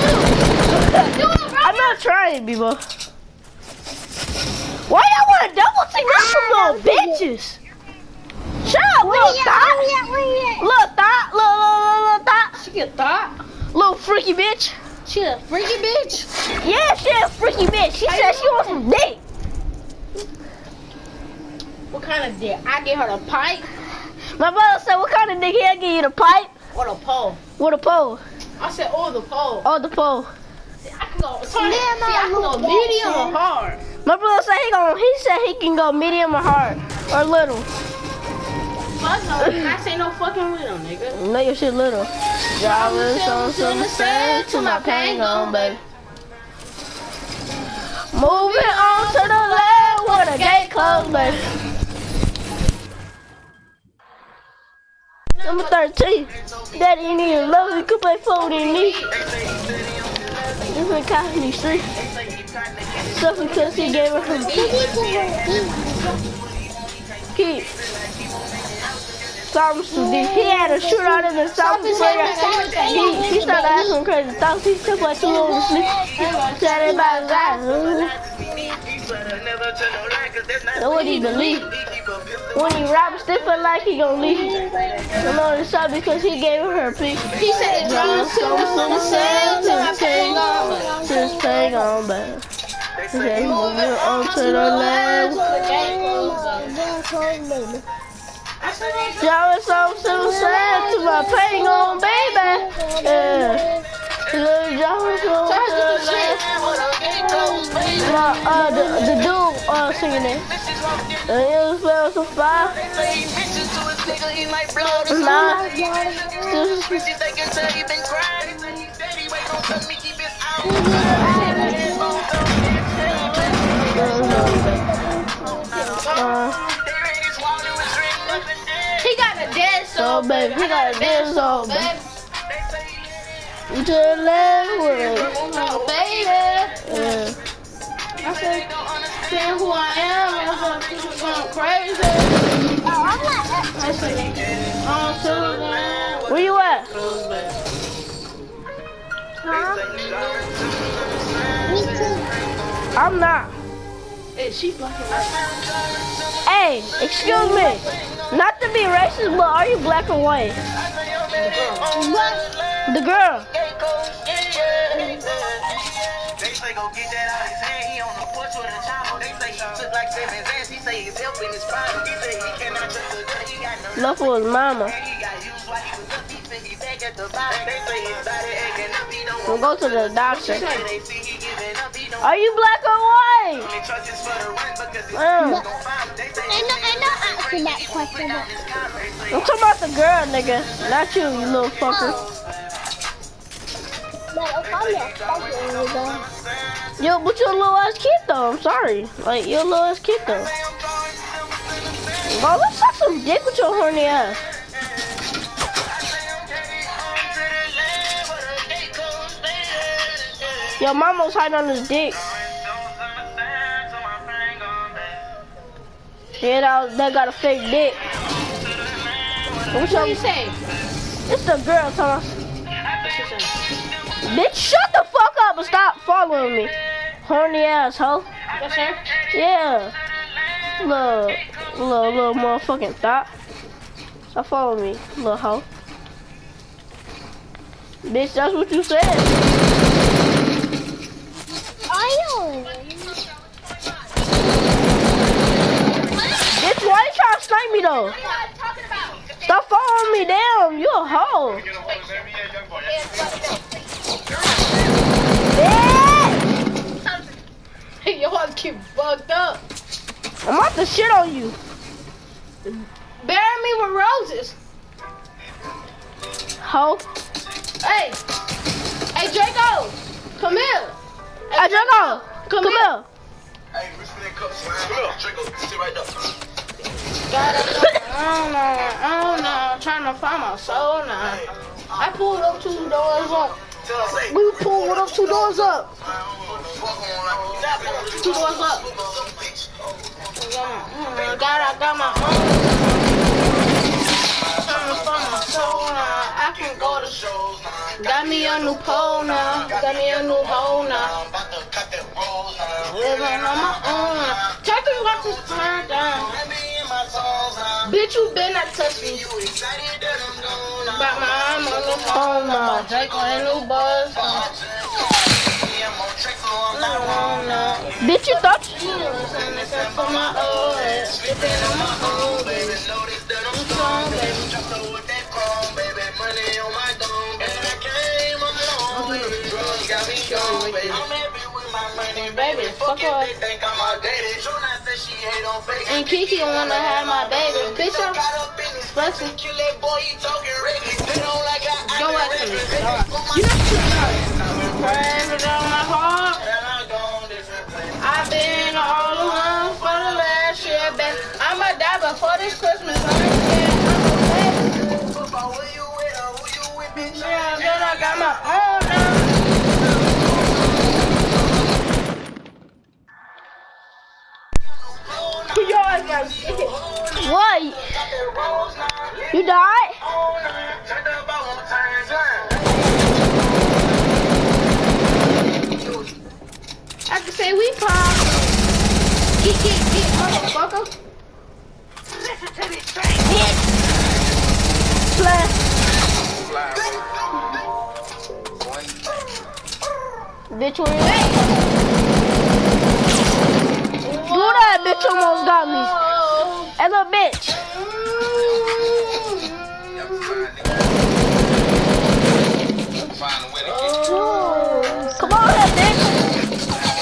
I'm not trying, Bebo. Why y'all want to double team us from little bitches? Shut up, Where little you at? thought. Where you at? Where you at? Little thought, little, little, little, little thought. She get thought. Little freaky bitch. She a freaky bitch. Yeah, she a freaky bitch. She said she wants some dick. What kind of dick? I get her the pipe My brother said, what kind of dick he'll give you, the pipe or the pole. with a pole? I said, oh, the pole. Oh, the pole. See, I can go, Tony, see, Yeah, I can go Mama, medium yeah. or hard. My brother said he gon' he said he can go medium or hard or little. Fuck no, I say no fucking with him, nigga. No, your shit little. Driving some some sand to my pain on, baby. Moving on to the left with the gate closed, baby. Number thirteen. Daddy, you need a love, you can play food in me. This is Cockney Street. Stuff because he gave her some keep. Thomas to D. He had a shootout in the South Korea. He, he started asking crazy thoughts. He took like too long to sleep. Said it about his eyes. And what he believe? When he raps, they feel like he gon' leave. And on the side because he gave her a piece. He said it drums to the sand to my pain on. Since paying on back. He said he moving on to the left. Driving some simple sand to my pain on, baby. Yeah. Little driving some to the left. My, uh, the, the dude uh, singing it. And it was fell so far. Nah. Uh, He got a dead so soul, baby, he got a dead soul, baby. baby. To the left with it. Oh, baby. Yeah. I said, saying who I am, and I'm going crazy. Oh, I'm not. I said, on to the land. Where you at? Huh? Me too. I'm not. Hey, she fucking Hey, excuse me. Not to be racist, but are you black or white? What? The girl. They say go get that out his hand. He on the porch with a child. They say he took like seven Zans. He say he's helping his father. He say he cannot trust the girl. He got no Love for his mama. he got used while he was up. He said he back at the bottom. They say his body aching up. He don't We'll go to the doctor. they see he giving up. He don't Are you black or white? only trust his for the run because he's Mm. gon' find him. They say Ain't no, ain't no answer that question. But I'm talking about the girl, nigga. Not you, you little fucker. but if I'm not fucking with them. Yo, but you're a little ass kid though. I'm sorry. Like, you're a little ass kid though. Bro, let's suck some dick with your horny ass. Yo, mama's hiding on his dick. Yeah, that, that got a fake dick. What's What up? you say? It's the girl, Thomas. What she say? Bitch, shut the fuck up and stop following me. Horny asshole. That's her? Yeah. Little, little, little motherfucking thought. Stop following me, little hoe. Bitch, that's what you said. I know. Bitch, why you trying to snipe me though? Stop following me down. You a hoe. Bitch! Your heart keep fucked up. I'm about to shit on you. Bury me with roses. Hoe. Hey. Hey, Draco. Come here. Hey, Draco. Come, Come here. here. Hey, reach for that cup, slime. Come here, Draco, sit right there. Gotta, I don't know, I don't know. I'm trying to find my soul now. I pulled up two doors up. Tell us, hey. We pulled up two doors up. Two doors up. Mm, God, I got my own. Trying to find my soul now. I can go to shows. Got me a new pole now. Got me a new hole now. Living on my own now. Check this watch this turn down. Bitch, you better not touch me. About my arm on the phone now. Draco and new buzz. Bitch, you thought you... For my old head. Slipping on my own, baby. I'm strong, baby. Baby, fuck off. And Kiki wanna have my baby. Bitch, I'm flexing. Go watch me. You know Private on my heart. I've been all alone for the last year, baby. I'ma die before this Christmas. I'm scared. Yeah, then I got my own now. What? You died? I can say we pop. Get, get, get, motherfucker. Play. Bitch, where you at? Do that, bitch almost got me. Hey, little bitch. Come on here, bitch.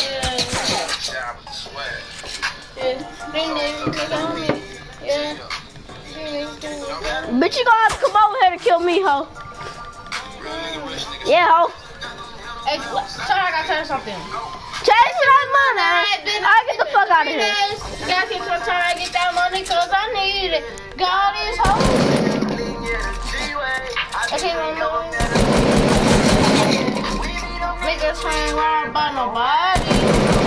Bitch, you gonna have to come over here to kill me, ho. Yeah, ho. Hey, sorry, I gotta tell you something. Chase that money. I'll get the fuck out of here. Gotta take some time to get that money cause I need it. God is holy. I can't even know. Niggas ain't worried about nobody.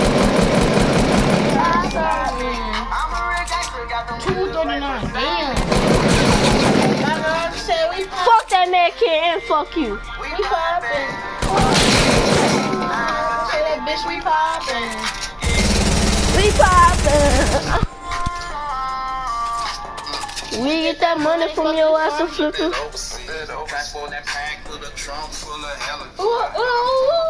two thirty-nine, damn. I said we Fuck that man kid and fuck you. We poppin'. Say that bitch we poppin'. We poppin'. We get that money from your ass and flippin'. Ooh, ooh, ooh.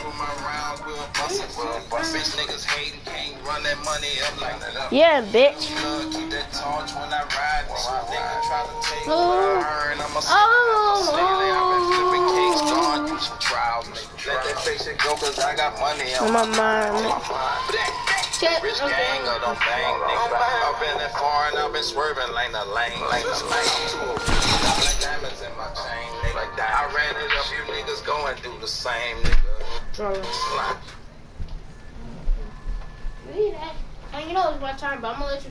Yeah, bitch. On my mind. Rich gang of them bang, nigga. I've been in foreign, I've been swerving like the lane, like the lane. Like diamonds in my chain, nigga. I ran it up, you niggas going through the same, nigga. Slime. Read that. And you know it's my time, but I'm gonna let you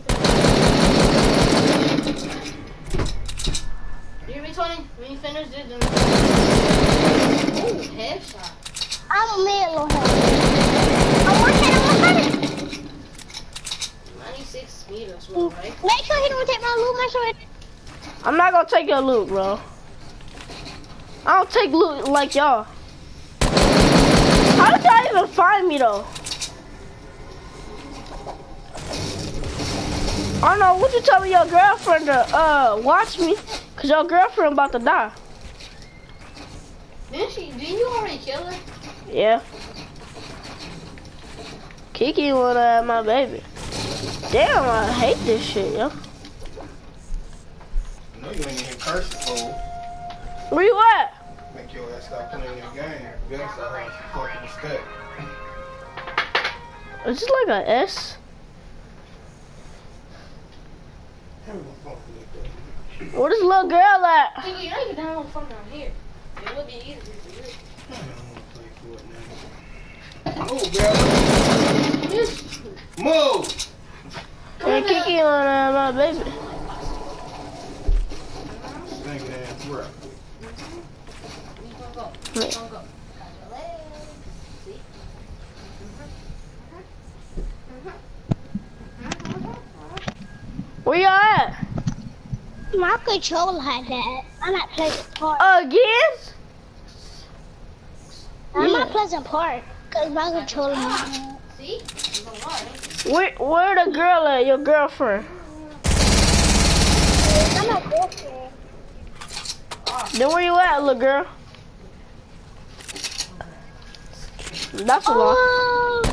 finish. You hear me, Tony? When you finish this, then... Ooh, headshot. I'm a little help. I'm working on my money. ninety-six meters. Well, much would I'm not gonna take your loot, bro. I don't take loot like y'all. How did y'all even find me though? I don't know, would you tell me your girlfriend to uh watch me? Cause your girlfriend about to die. Didn't she? Didn't you already kill her? Yeah. Kiki wanna have my baby. Damn, I hate this shit, yo. I know you ain't even cursing, fool. Where you at? Make your ass stop playing your game. You better start having some fucking respect. Is this like a S? Where this little girl at? Nigga, you don't even download from down here. It would be easier for you. I don't want to play Fortnite. Move, girl. Move! Hey, Kiki wanna have my baby. Stinking ass breath. We gonna go. We gonna go. Where y'all at? my controller had that. I'm at Pleasant Park. Again? I'm yeah. at Pleasant Park because my controller had that. See? Where, where the girl at? Your girlfriend? I'm at girlfriend. Then where you at, little girl? That's a lie. Oh,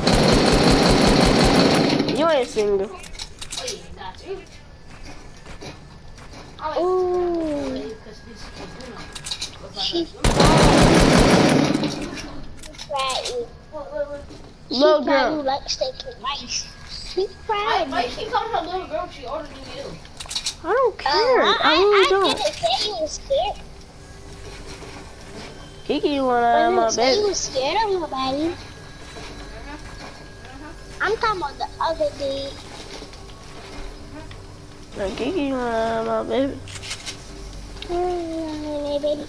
You ain't single. Oh, yeah, got you. ooh. She's fried. Little She girl. probably like steak and rice. She Why, fried. why she calling her little girl? She older than you. I don't care. Uh, I, I, really I don't. didn't say you was scared. Kiki wanna I have my didn't say you baby. was scared of nobody. I'm talking about the other day. And Kiki wanna have my baby. Mm, baby.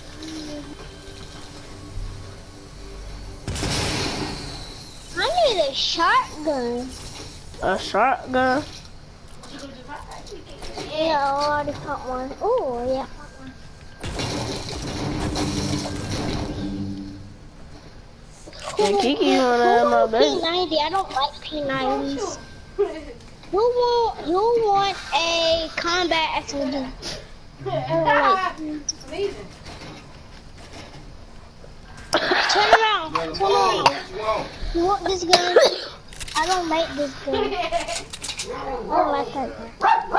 I need a shotgun. A shotgun? Yeah, I already got one. Oh, yeah. And Kiki wanna have my P baby. ninety. I don't like P nineties. You want you want a combat S M G? It's amazing. Turn around. Turn around. You want this gun? I don't like this gun. I don't like that gun.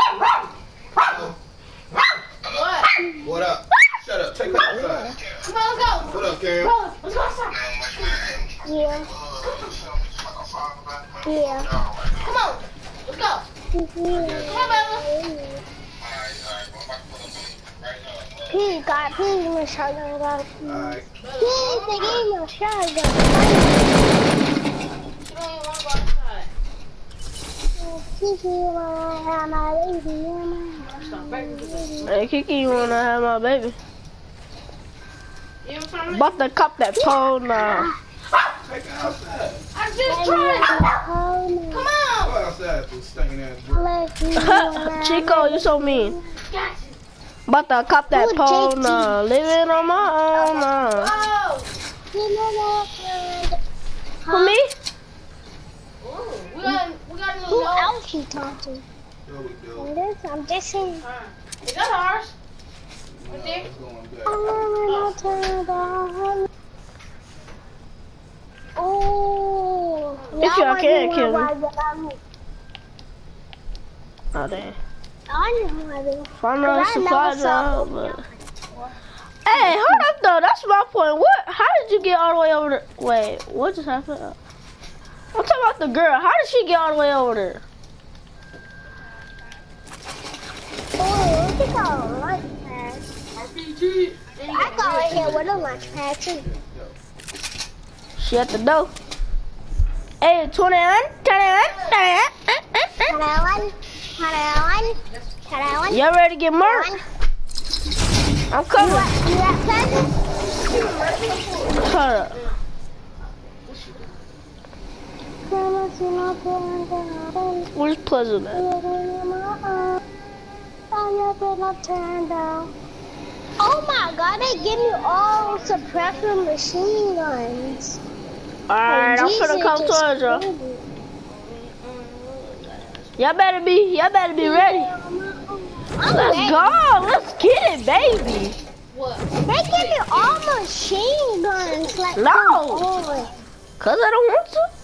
What? What up? Shut up. Take me outside. Come on, let's go. What up, Cam? Bro, let's go outside. Yeah. Yeah. Come on. Let's go. Come on, Bella. Please, God, please give me a shotgun, God. Alright. Please, they gave me a shotgun. She don't even want to go outside. Kiki wanna have my baby, Hey, Kiki wanna have my baby. You in front of me? About to cop that pole now. Take her outside. I just tried. Come Go on. outside, this stinking ass breath. Chico, you so mean. Got you. About to cop that Who's pole J T? now. Living on my own now. Oh. For me? Ooh, we got, we got a Who little nose. else you talking There we go. to? This, I'm just saying. Uh, Is that ours? No, Right there? it's going back. Oh, If y'all can kill me. Oh, damn. I know how to. Find another I supply never saw drop, but... Hey, hold up though, that's my point. What? How did you get all the way over there? Wait, what just happened? I'm talking about the girl. How did she get all the way over there? Oh, look at all the lunch pads. I got right here with a lunch pad too. She at the door. Hey, twenty-one, twenty-one, twenty-one. Twenty-one, twenty-one, twenty-one. Y'all ready to get murked? I'm You coming. got, you got pleasant? Hold up. Where's Pleasant at? gonna turn down. Oh my god, they give me all suppressor machine guns. Alright, I'm Jesus, finna come just towards y'all. crazy. Y'all better be, y'all better be ready. I'm Let's ready. go. Let's get it, baby. What? They give me all machine guns. Like, No. come on. Cause I don't want to.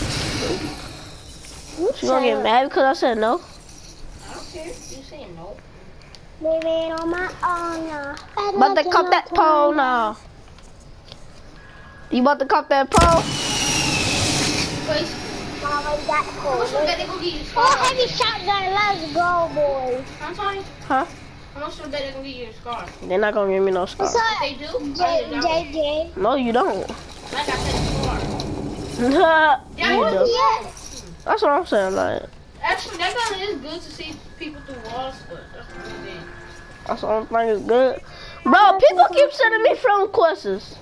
You She gonna get say, mad because I said no. I don't care. You saying no? living on my own now. About to cut that pole now. You about to cut that pole? Wait. Already got the pole. What's your bet they gonna get you Oh, scar? heavy shotgun. Let's go, boys. Huh, Tony? Huh? How much your bet they gonna get you a scar? They're not gonna give me no scar. What's up, They do? J J J? No, you don't. Like I said, scar. you Yeah, do. Yes. That's what I'm saying. Like, Actually, that gun is good to see people through walls, but that's the only thing. that's the only thing is good. Bro, people keep sending me friend requests.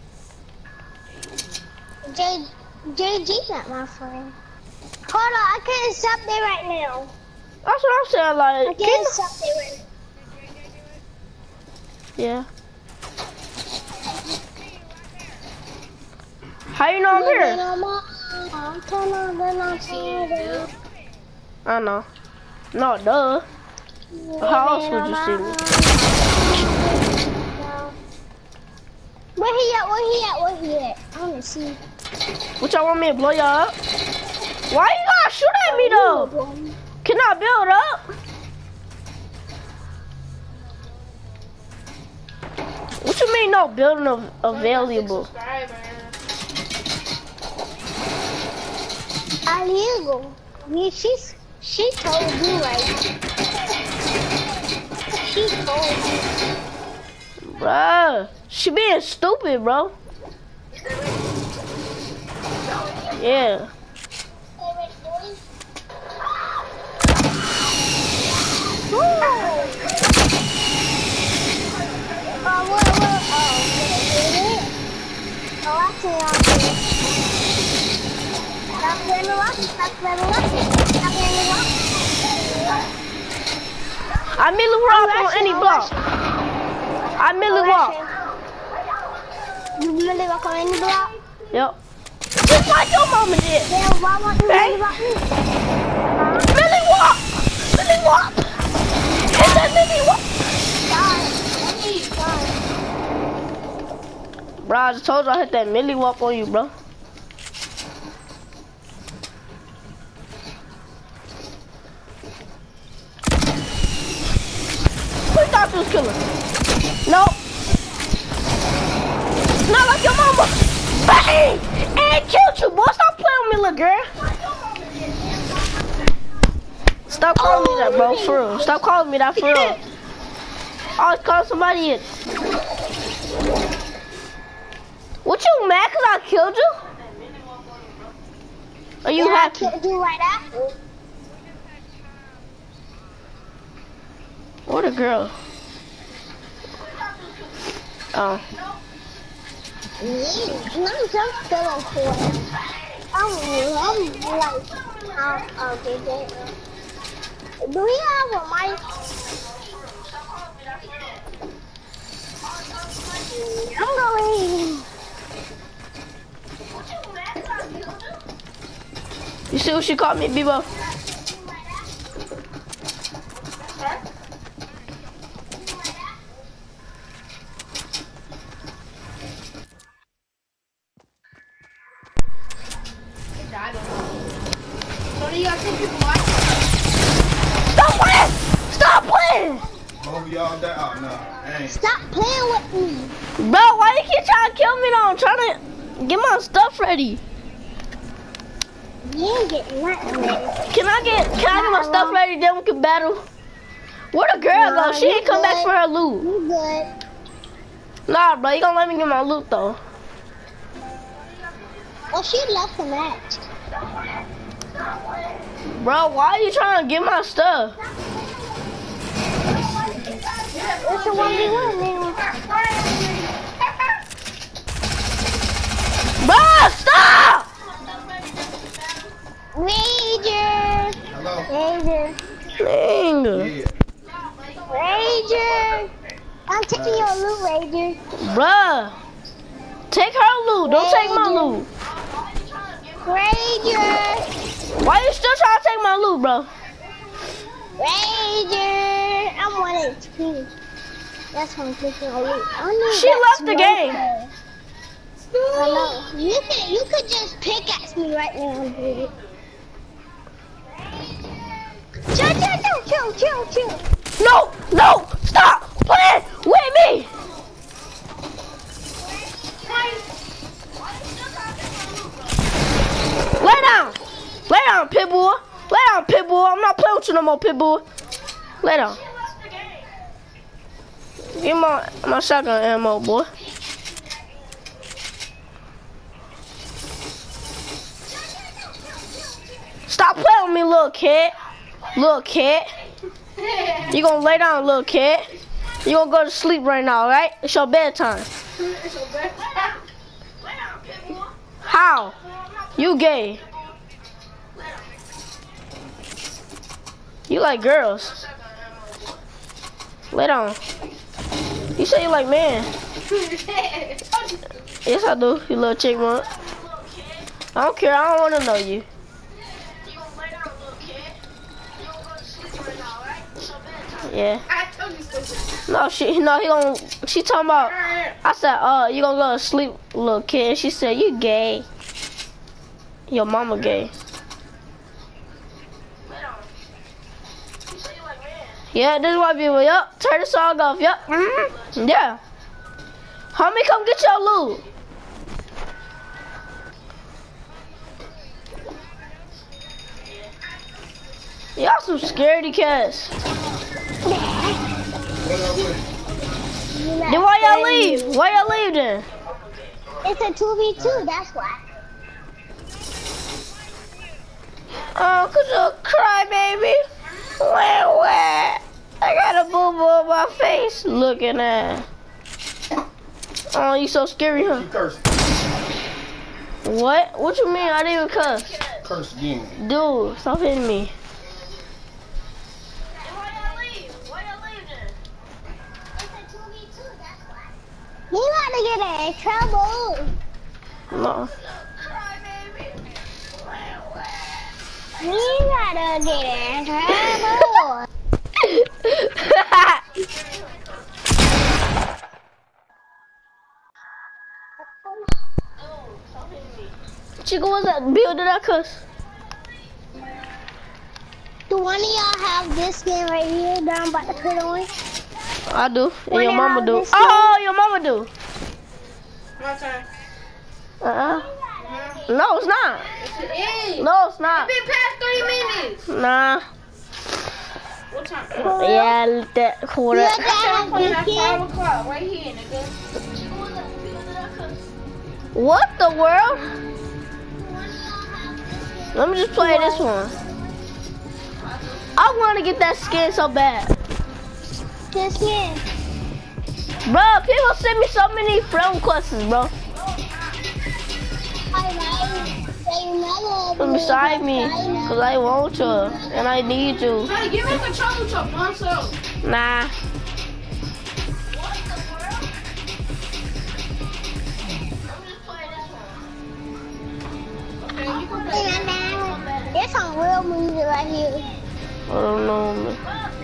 J J G not my friend. Hold on, I can't stop there right now. That's what I'm saying. I Like, can't keep- stop there right now. yeah. How you know I'm Living here? on my own, turn on, then I'll turn it. I know. No, duh. How else would you see me? Where he at? Where he at? Where he at? I wanna see. What y'all want me to blow y'all up? Why you gotta shoot at me though? Can I build up? What you mean no building av available? Subscriber. Illegal. Yeah, she's she told you right. She told you. Bruh, she being stupid, bro. Yeah. Ooh. Oh, what, what, oh, wait, wait, wait. Oh, I see, I see. Stop playing the rock, stop playing the rock, stop playing the rock. I merely walk on any block. I merely walk. You really walk on any block? Yep. Just like your mama did. Then why won't you Hey. really walk me? Millie walk. Millie walk. Hit that Millie walk. Bro, I just told you I hit that Millie walk on you, bro. Who you thought you was killing? Nope. Not like your mama. Bang! And killed you, boy. Stop playing with me, little girl. Stop calling me that, bro, for real. Stop calling me that, for real. Always call somebody it. What you mad cause I killed you? Are you Yeah, happy? I killed you right after. What a girl. Oh. Yeah, I'm just feeling cool. I'm, I'm like, um, oh, J J. Do we have a mic? I'm going. You see what she called me, Bebo? Tony, you got two people watching. Stop playing! Stop playing! Both of y'all die. Oh, no. I ain't. Stop playing with me. Bro, why you keep trying to kill me though? I'm trying to get my stuff ready. You ain't getting nothing ready. Can I get can I get my stuff ready, then we can battle? Where the girl Nah, go? She you ain't come back good. for her loot. You good. Nah, bro, you gonna let me get my loot though. Well, she left the match. Bro, why are you trying to get my stuff? It's a one v one now. Bro, stop! Major. Hello? Major. Dang. Yeah. Ranger. I'm taking your loot, Ranger. Bruh. Take her loot. Don't take my loot. Ranger. Why you still trying to take my loot, bro? Ranger. I'm one H P. That's why I'm taking your loot. I need She that left the game. smoker. I know. You could, you could just pickaxe me right now, dude. Chill, chill, chill, chill, chill, chill. No, no, stop playing with me. Lay down. Lay down, Pitbull. Lay down, Pitbull. I'm not playing with you no more, Pitbull. Lay down. Give me my, my shotgun ammo, boy. Stop playing with me, little kid. Little kid. You gonna lay down, little kid. You gonna go to sleep right now, right? It's your bedtime. How? You gay. You like girls. Lay down. You say you like men. Yes, I do, you little chipmunk. I don't care, I don't want to know you. Yeah. No, she, no, he gonna, she talking about, I said, uh, you gonna go to sleep, little kid. She said, you gay. Your mama gay. Yeah, this is why people, yup, turn the song off, yup, mm-hmm. Yeah. Homie, come get your loot. Y'all some scaredy cats. Then why y'all leave? Why y'all leave then? It's a two v two, that's why. Oh, cause you're a crybaby. Where, where? I got a boo-boo on my face. Looking at. Oh, you so scary, huh? You cursed. What? What you mean? I didn't even cuss. Curse again. Dude, stop hitting me. You gotta get in trouble. No. You gotta get in trouble. Chico, what's that? Bill, did I cuss? Do one of y'all have this skin right here that I'm about to put on? I do. And When your you mama have do. this Oh, your mama do. My turn. Uh-uh. No, it's not. Yes, it is. No, it's not. It's been past three minutes. Nah. What time? Yeah, that quarter. You Ten have o'clock, this five skin? o'clock, right here, nigga. What the world? Let me just play this one. I want to get that skin so bad. This skin. Bro, people send me so many friend requests, bro. Come beside me, cause I want you, and I need you. Try to give me control with your bum self. Nah. There's some real music right here. I don't know, man.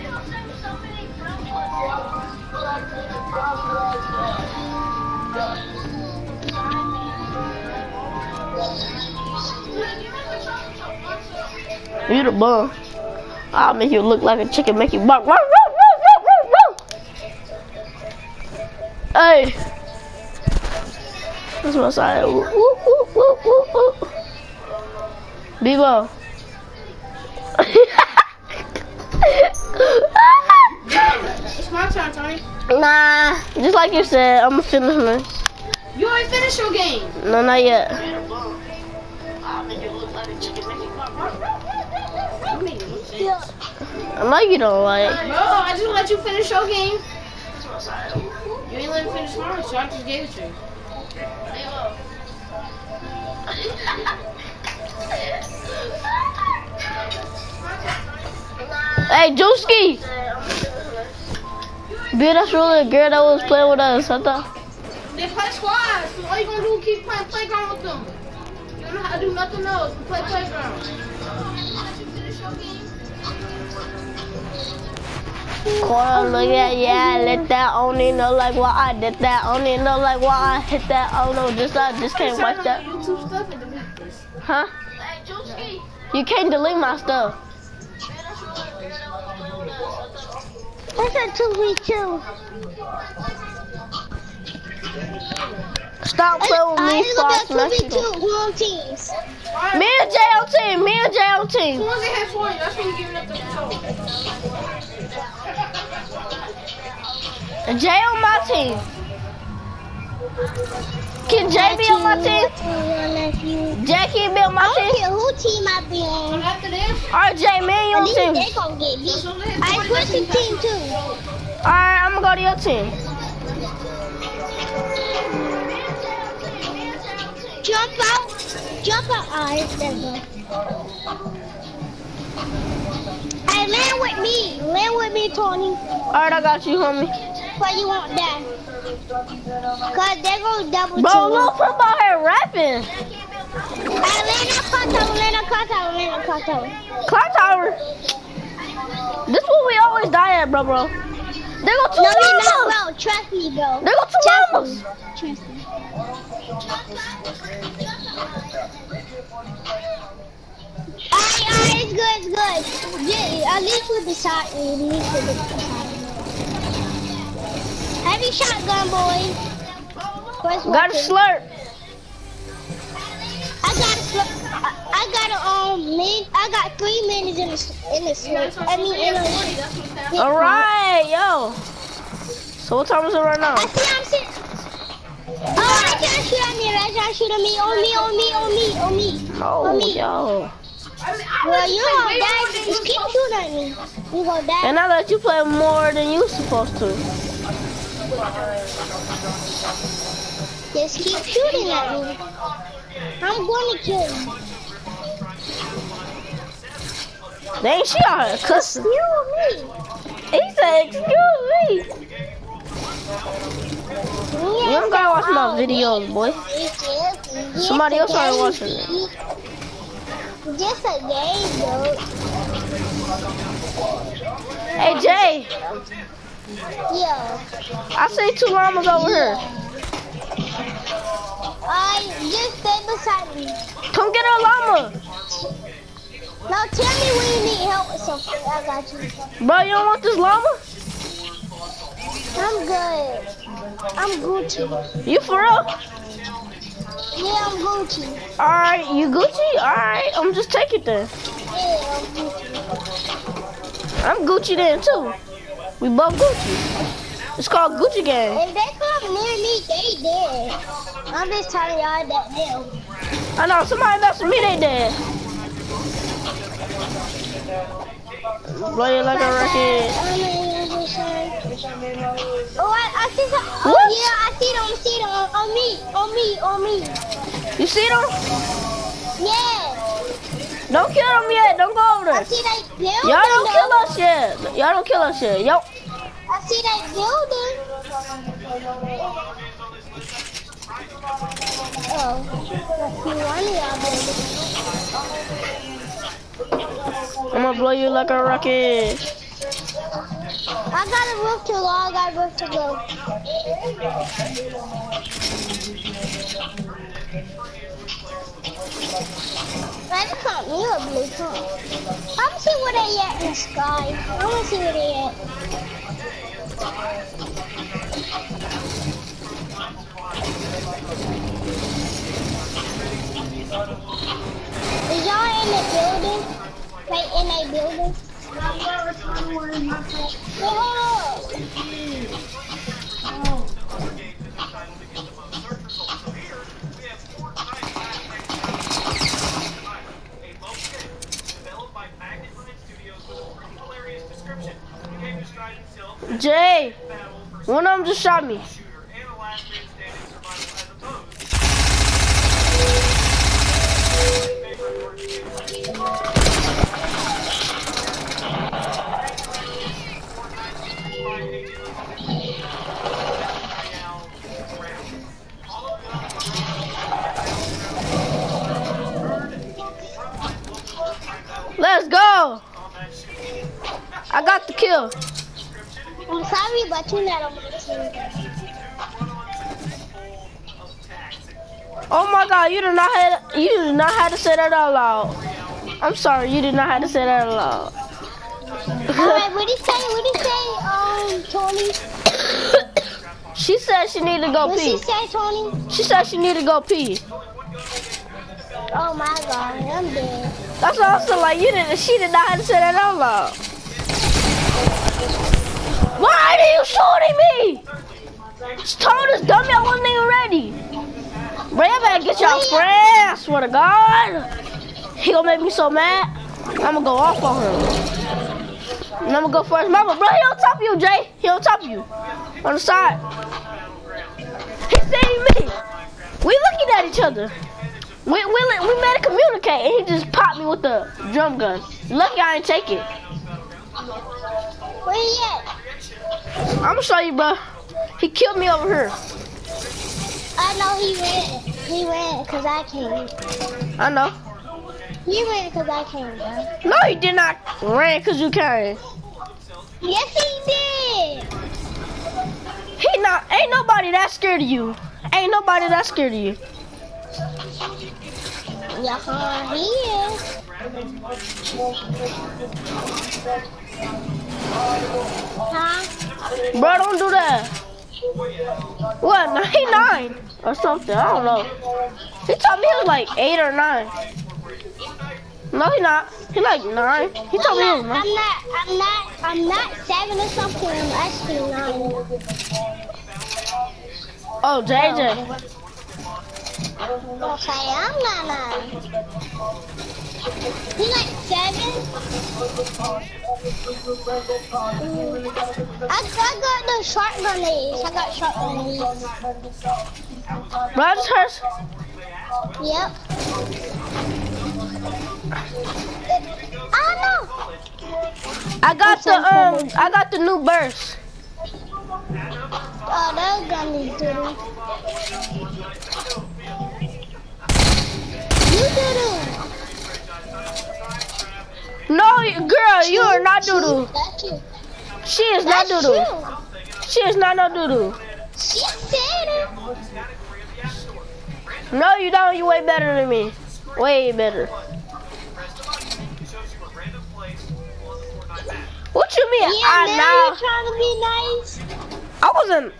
You the bum. I'll make you look like a chicken, make you bark. Woo, woo, woo, woo, woo, woo. Hey. That's my side. Woo, woo, woo, woo, woo, woo. Bebo. It's my turn, Tony. Nah, just like you said, I'm gonna finish me. You already finished your game. No, not yet. I know you don't like. Bro, I just let you finish your game. You ain't let me finish mine, so I just gave it to you. Hey, Juski. Bill, that's really the girl that was playing with us, I thought. They play squads, so all you gonna do is keep playing playground with them. You don't know how to do nothing else but play playground. Corner, look at yeah, let that only know like why I did that, only know like why I hit that. Oh no, just I just can't watch that. YouTube stuff and delete this. Huh? You can't delete my stuff. That's a two v two. Stop playing with me, Fox. two v two home teams. Me and Jay on team. Me and Jay on team. As soon as they have four, that's when you're giving up the control. And Jay on my team. Can Jay be on my team? Jay can be on my I don't team. care who team I be on. After this, Alright, Jay, me and you At on least team. they gonna get beat. I switched the team too. Alright, I'm gonna go to your team. Jump out. Jump out. Alright, there go. Hey, land with me. Land with me, Tony. Alright, I got you, homie. But you won't die. Cause they go double Bro, team. look, football here rapping. Hey, land on car tower, land on car tower, land on car tower. Clock tower. This is what we always die at, bro, bro. They go two No, we not, llamas. bro. Trust me, bro. They go two Trust llamas. me. Trust me. Alright, alright, it's good, it's good. Yeah, at least with the shot, at least with the shot. Heavy shotgun, boy. First Got a weapon. slurp. I got a slurp. I, I got a um min. I got three minutes in the in the slurp. I mean in the. All right, yo. So what time is it right now? I see I'm sitting. Oh, I can't shoot at me. I can't shoot at me. On me, on me, on me, on me. Oh, On me. yo. Well, you gonna die. Just keep shooting at me. You gonna die. And I let you play more than you supposed to. Just keep shooting at me. I'm gonna kill you. Dang, she out here cussing. Excuse me. He said, excuse me. You don't gotta watch my videos, boy. Somebody else started watching it. Just a game, though. Hey, Jay. Yeah. I see two llamas over here. I just stay beside me. Come get a llama. Now tell me when you need help with something. I got you. Bro, you don't want this llama? I'm good. I'm Gucci. You for real? Yeah, I'm Gucci. Alright, you Gucci? Alright, I'm just taking it then. Yeah, I'm Gucci. I'm Gucci then too. We both Gucci. It's called Gucci Gang. If they come near me, they dead. I'm just telling y'all that now. I know, somebody mess with me, they dead. Blow you like a rocket. Oh, I, I see some. Oh, What? yeah, I see them. I see them. On, on me. On me. On me. You see them? Yeah. Don't kill them yet. Don't go over I there. see that building. Y'all don't though. kill us yet. Y'all don't kill us yet. Yo. I see that building. Oh, that's me one of y'all building. I'm gonna blow you like a rocket. I got a roof to go. I got a roof to go. I just caught me a blue car. I'm see where they at in the sky. I wanna see where they at. Is y'all in the building? Like in a building? Jay, one of them just shot me. sorry, but you're not on my team. Oh my God, you did not have you did not have to say that out loud. I'm sorry, you did not have to say that out loud. Alright, what did he say? What did he say, um, Tony? She said she needed to go What pee. she say, Tony? She said she needed to go pee. Oh my God, I'm dead. That's what I was like. You didn't. She did not have to say that out loud. Why are you shooting me? Just told this dummy I wasn't even ready. Bro, you better get your friend. I swear to God. He gonna make me so mad. I'm gonna go off on him. And I'm gonna go first. Mama, bro, he on top of you, Jay. He on top of you. On the side. He's saving me. We looking at each other. We, we, we made it communicate, and he just popped me with the drum gun. Lucky I didn't take it. Where he at? I'm gonna show you, bro. He killed me over here. I know he ran. He ran because I came. I know. He ran because I came, bro. No, he did not ran because you came. Yes, he did. He not, ain't nobody that scared of you. Ain't nobody that scared of you. Yeah, huh, he is. Huh? Bro, don't do that. What, ninety-nine or something, I don't know. He told me he was like eight or nine. No, he not. He like nine. He told me he was I'm nine. not, I'm not, I'm not seven or something. I'm actually nine. Oh, J J. Okay, I'm not nine. He like seven. I, I got the short grenades. I got short grenades. Bro, I just heard. Yep. I don't know. I got the um. I got the new burst. Oh, that gun is dirty. You did it. No, girl, you are not doodoo. That's you. She is not That's doodoo. you. She is not no doodoo. She said it. No, you don't. You way better than me. Way better. What you mean? Yeah, I now now. you're trying to be nice. I wasn't.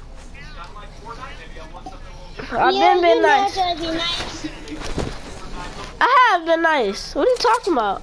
I've yeah, been been you nice. Trying to be nice. I have been nice. What are you talking about?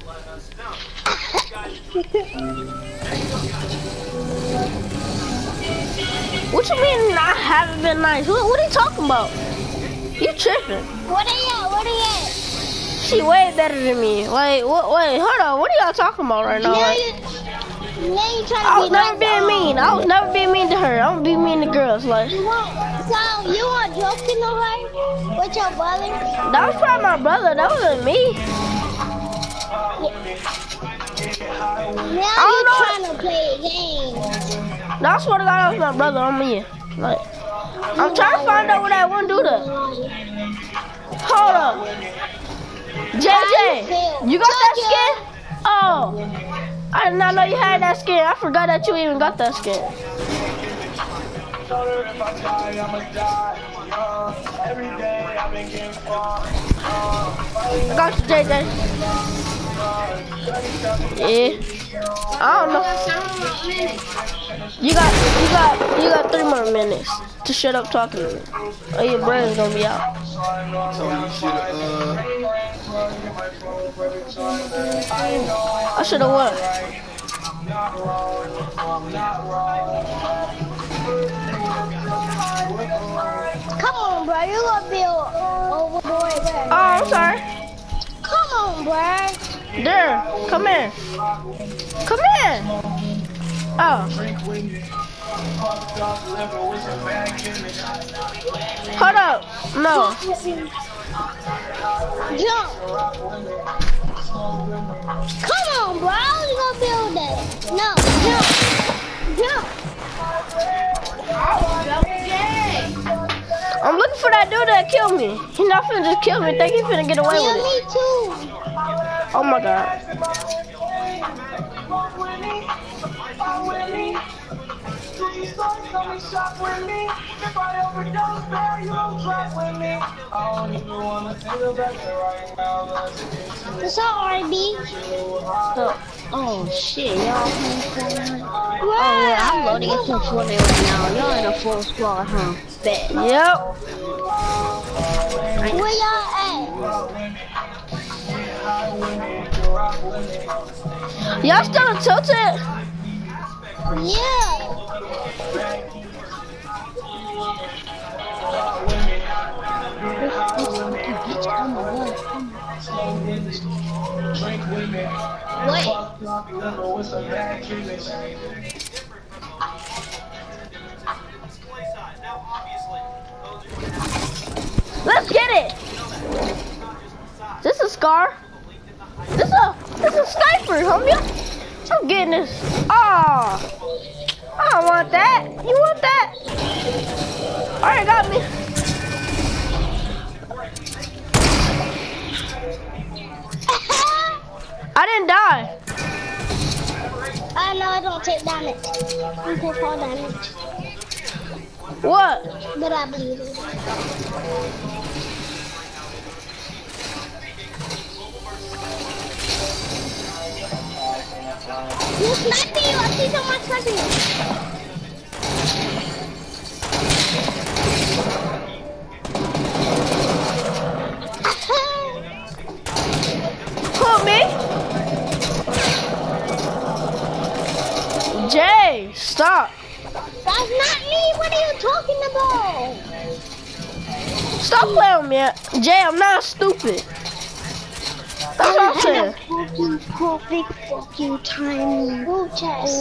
What you mean I haven't been nice? What, what are you talking about? You tripping. What are you at? What are you at? She way better than me. Wait, what, wait, hold on. What are y'all talking about right now? Now Like, you, now you trying to I be was never nice. being mean. I was never being mean to her. I'm gonna be mean to girls. Like, You want, so you want joking on her with your brother? that was probably my brother. That wasn't me. Now I you don't trying to play a game. That's what I got off my brother on me. Like, I'm trying to find out what that one do to. Hold up. J J, you got that skin? Oh, I did not know you had that skin. I forgot that you even got that skin. I got you, J J. Yeah. I don't know. You got, you got, you got three more minutes to shut up talking to me. Or your brain's gonna be out. So you should uh I should have won. Come on, bro. You gonna be overboard there. Oh, I'm sorry. Come on, bro. There, come here. Come here. Oh. Hold up. No. Jump. Come on, bro. How you gonna build that? No, jump. Jump. I'm looking for that dude that killed me. He not finna just kill me. Think he finna get away Yeah, with it. me too. Oh my God. shop with me. If I overdose, girl, you don't drop with me. I don't even wanna think about it right now. What's up, R B? So, oh shit, y'all. Oh yeah, I'm loading into Fortnite right now. Y'all in a full squad, huh? Bet. Yep. Where y'all at? Y'all still tilted? Yeah. Wait. Let's get it. This is Scar. This a this a sniper, homie. I'm getting this. Ah, oh, I don't want that. You want that? Alright, got me. I didn't die. I know I don't take damage. I take fall damage. What? But I bleed it. You sniping you? I see someone sniping you. Who, me? Jay, stop. That's not me. What are you talking about? Stop playing with me. Jay, I'm not stupid. That's what I'm saying. Fucking perfect fucking timing. Blue chest.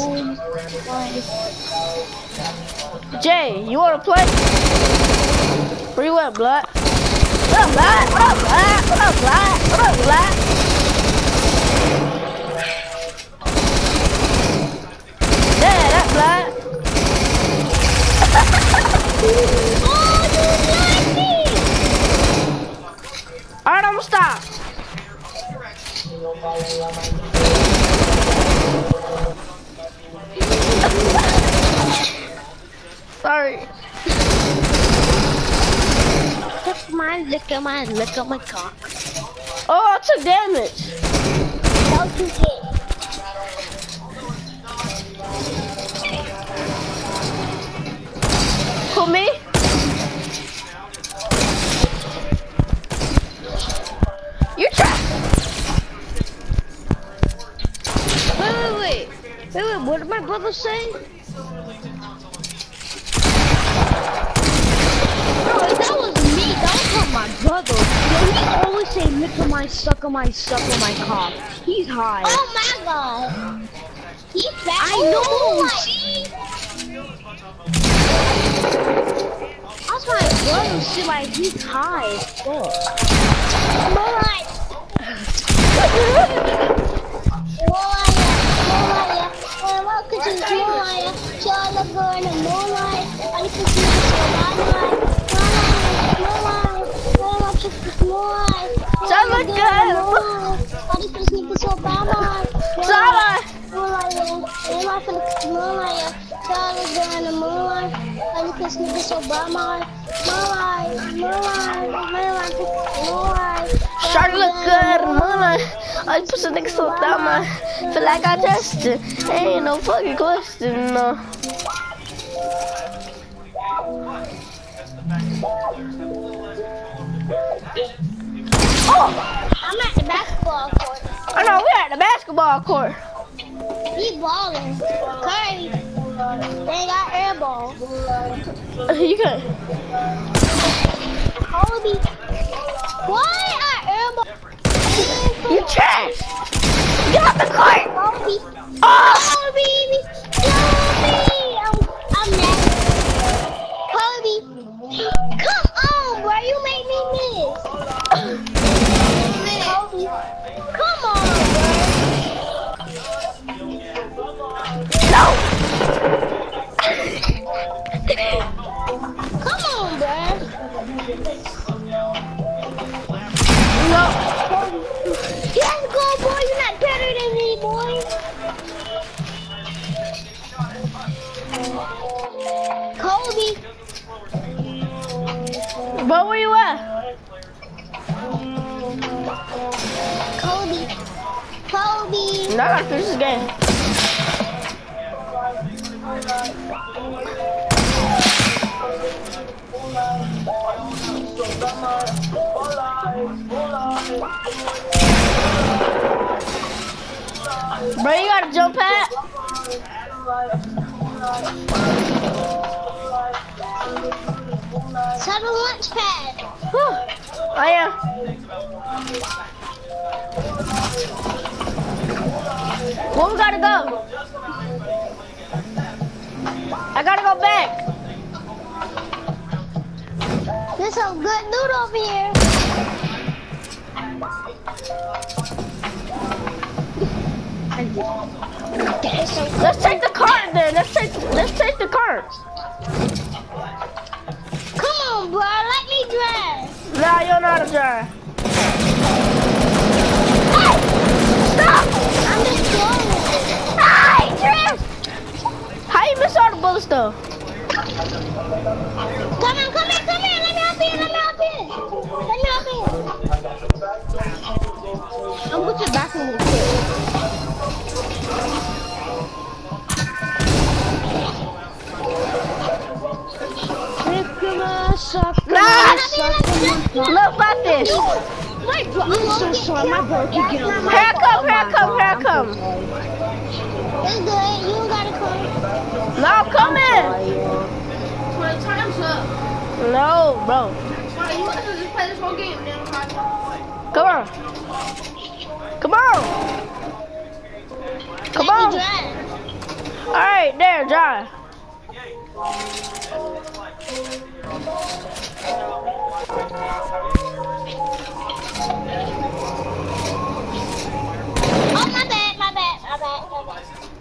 Jay, you wanna play? Where you at, Blood? What up, Blood? What up, Blood? What up, Blood? What up, Blood? Yeah, that Blood. Oh, you like me? Alright, I'm gonna stop. Sorry. Look my, look at my, look at my cock. Oh, I took damage. Don't you get. Who, me? You trapped. Wait, wait, wait. Wait, wait, what did my brother say? Bro, that was me. That was not my brother. Yo, he always say, look at my, suck on my, suck on my cock. He's high. Oh my god. He's fat. I Oh, know, boy. see? That's my brother. See, like, he's high as fuck. Moonlight. Moonlight. Moonlight. And welcome to Moonlight. Show the girl in the moonlight. I can see the moonlight. Moonlight. Moonlight. Moonlight. Show the girl. I just see the moonlight. Sorry. Moonlight. Moonlight for the moonlight. Show the girl in the moonlight. I can see the moonlight. Moonlight. Moonlight. Moonlight. Moonlight. Charlotte look good, moonlight. I just put some niggas so dumb, I feel like I tested. Ain't no fucking question, no. Oh! I'm at the basketball court. I know, we're at the basketball court. He balling. Curry. They got air ball. You can. Kobe. Why are air ball? You trash! Get out the court! Kobe. Oh! Kobe. Kobe. I'm, I'm next. Kobe. Come on, bro. You make me miss. Kobe. Come on, bro. No! Come on, bro. No! Let's go, boy. You're not better than me, boy. Kobe. Kobe. Bro, where you at? Kobe. Kobe. No, I gotta finish this game. Bro, you got a jump pad? Set a launch pad. I am. Where we gotta go? I gotta go back. There's some good loot over here. Let's take the cart then. Let's take let's take the cart. Come on, bro. Let me drive. Nah, you don't know how to drive. Hey! Stop! I'm just going. Hey, drift! How you miss all the bullets though? Come on, come here, come here. Let me help you. Let me help you. Let me help you. I'm put your back in the pit. Nah! Look about this. I'm so sorry, my brother can get on my Here I come, here I come, here I come. It's good. You gotta come. No, come in. Well, time's up. No, bro. Well, you want to just play this whole game then? Come on. Come on. Come Let on. me drive. All right, there, drive. Oh, my bad, my bad, my bad, my bad.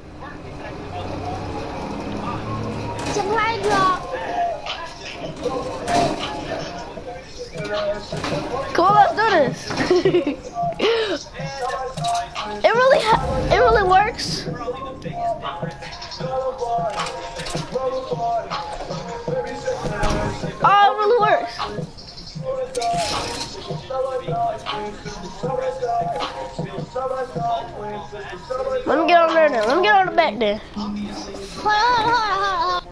Supply drop. Come on, let's do this. It really, ha it really works. Oh, it really works. Let me get on there then. Let me get on the back there. Hold on, hold on, hold on, hold on.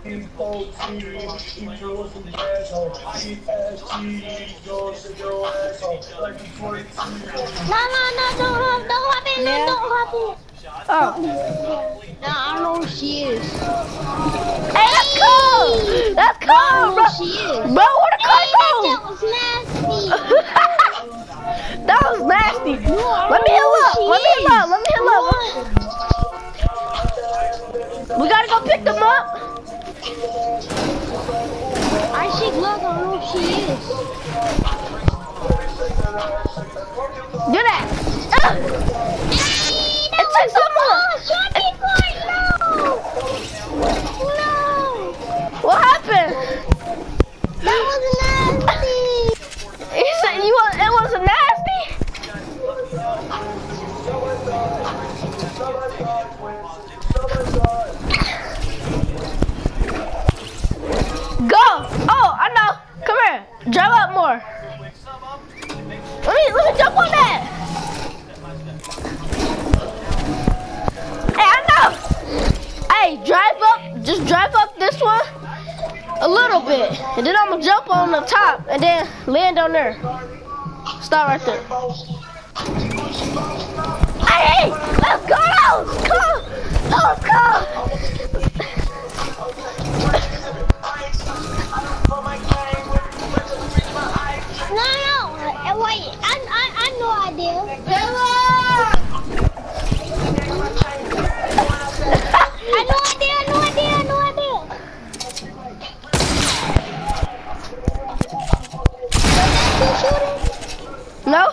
No, no, no, don't hop, don't hop in there, don't hop in. Oh. Nah, I don't know who she is. Hey, that's cool. That's cool, bro. She is. Bro, what a Hey, that cool. shit was nasty. That was nasty. Let me heal up. Let me heal up. Let me heal up. We gotta go pick them up. I see Glock, I don't know who she is. Do that. Uh, it took someone. No! What happened? That was nasty! He said you was, it was nasty. Go. Oh, I know. Come here. Drive up more. Let me let me jump on that. Hey, I know. Hey, drive up. Just drive up this one a little bit, and then I'm gonna jump on the top, and then land on there. Stop right there. Hey, let's go. Let's go. Let's go. No, no, uh, wait, I, I, I know idea. I know idea, I know idea, I know idea. You shooting? No?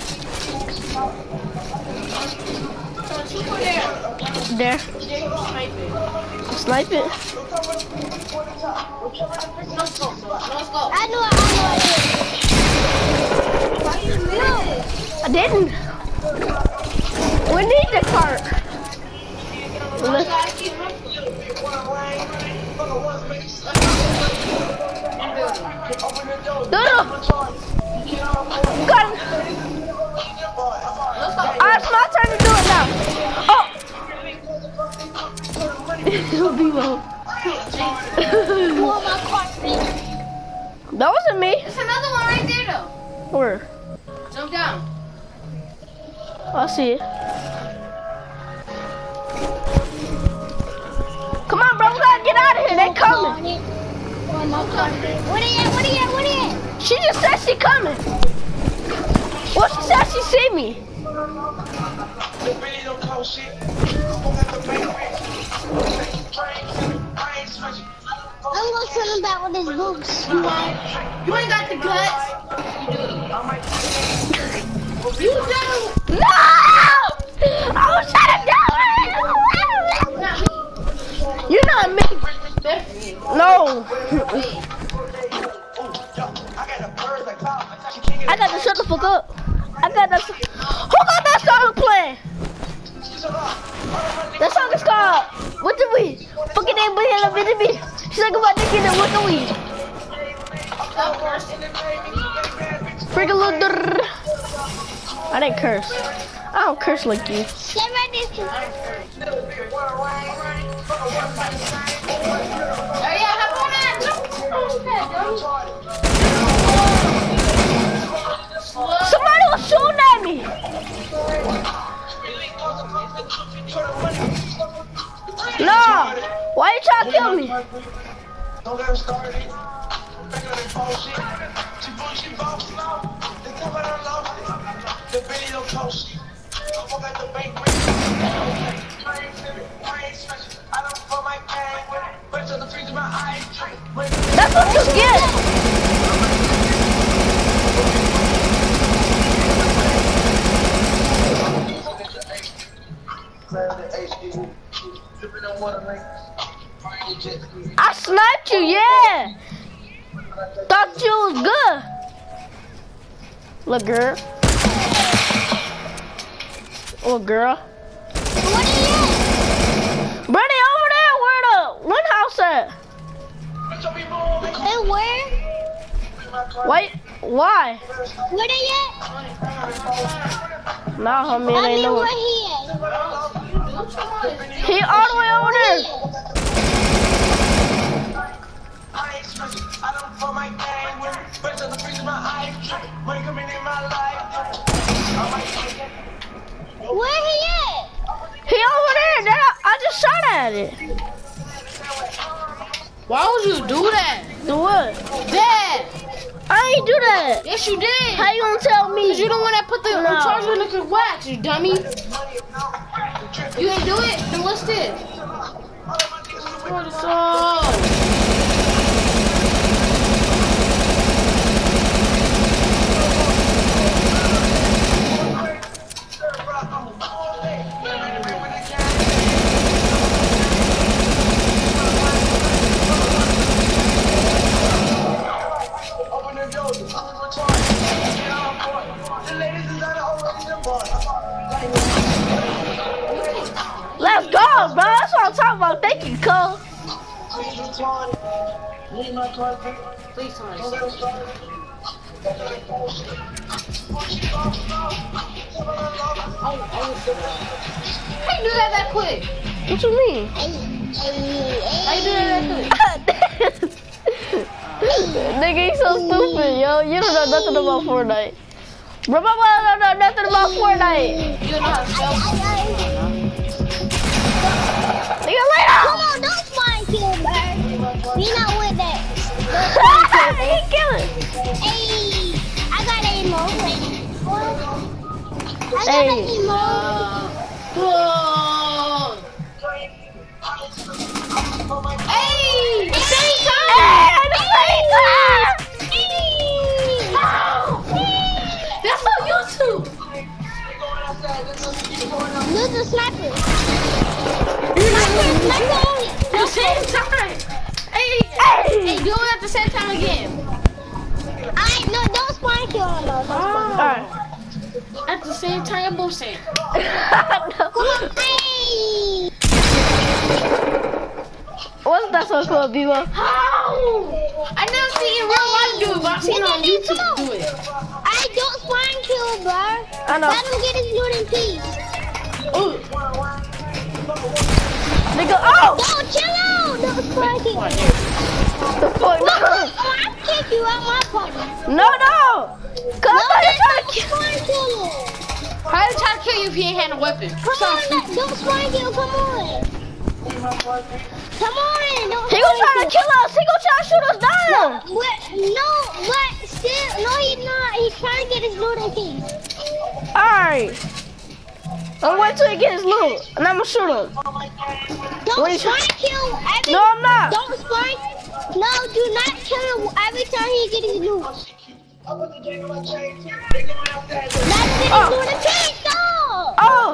There. Snipe it. I know, I know idea. No. I didn't. We need the cart. Let's- Got him. Alright, it's my turn to do it now. Oh. Bevo. That wasn't me. There's another one right there though. Where? Jump down. I see it. Come on, bro. We gotta get out of here. They coming. What are you at? What are you at? What are you at? She just said she coming. Well, she said she see me. I'm gonna tell him about with his boots. You ain't, you ain't got the guts. You do. You do. No! I was trying to do it. You're not me. No. I got to shut the fuck up. I got that. Who got that song playing? That song is called What the We? Fucking name, but hell, bit of me. She's like about thinking that what the we? Freak a little. Durr. I didn't curse. I don't curse like you. Stay right there. Hurry up, hop on that. Somebody was shooting at me. No. Why you trying to kill me? Don't get her started. Back on that bullshit. She bullshit boss now. They come out of love. The video coast. I walk at the bank. I ain't special. I don't put my gang with it. But to the freeze of my eyes. That's what you get. I sniped you, yeah. Thought you was good. Look, girl. Oh, girl. What are you at? Brady, over there. Where the one house at? Hey, where? Wait, why? Where they at? Nah, homie, it I ain't mean, no. where he at? He all the way over there. I ain't special. I don't put my gang with it. But to the freeze of my eyes. Money coming in my life. Where he at? He over there. That, I just shot at it. Why would you do that? Do what? Dad. I ain't do that. Yes, you did. How you gonna tell me? Cause you the one that put the No. no. charger in the wax, you dummy. You didn't do it? Then what's this? What is up? Let's go, bro. That's what I'm talking about. Thank you, Cole. Please, somebody. How you do that that quick? What you mean? How you do that that quick? Nigga, you so stupid, yo. You don't know nothing about Fortnite. Bro, bro, bro, don't know nothing about Fortnite. You don't know how to spell? Nigga, lay down. Come on, don't spine kill, bird. We not with that. He killing. Hey, I got an emote. I got Hey. an emote. Whoa. Hey, the same time. Hey, the same time. That's on YouTube. Look the sniper. At the same time. Hey, Hey. hey, do it at the same time again. I no, don't spine kill him though. Don't spine kill Alright. At the same time, you're both saying. Come on, hey. What's that song called, Bevo? How? I never seen in real life do it, but I've seen on YouTube do it. I don't spawn kill, bro. I know. Let him get his loot in peace. Ooh. Nigga, oh! No, chill out. Don't spawn kill. The fuck, no. Oh, I kick you out my party. No, no! Cause No, I thought you that's trying not to kill. spawn kill. How you try to kill you if you ain't had a weapon? Come on, let- don't spawn kill. Come on. Come on. Don't He gonna try to kill us. He gonna try to shoot us down. What? No, but still, no, he's not. He's trying to get his loot in peace. Alright. I'm wait till he get his loot, and I'm gonna shoot him. Don't What is- spawn kill every. No, I'm not. Don't spawn. No, do not kill him every time he get his loot. Let him get his Oh. loot in peace. No. Oh!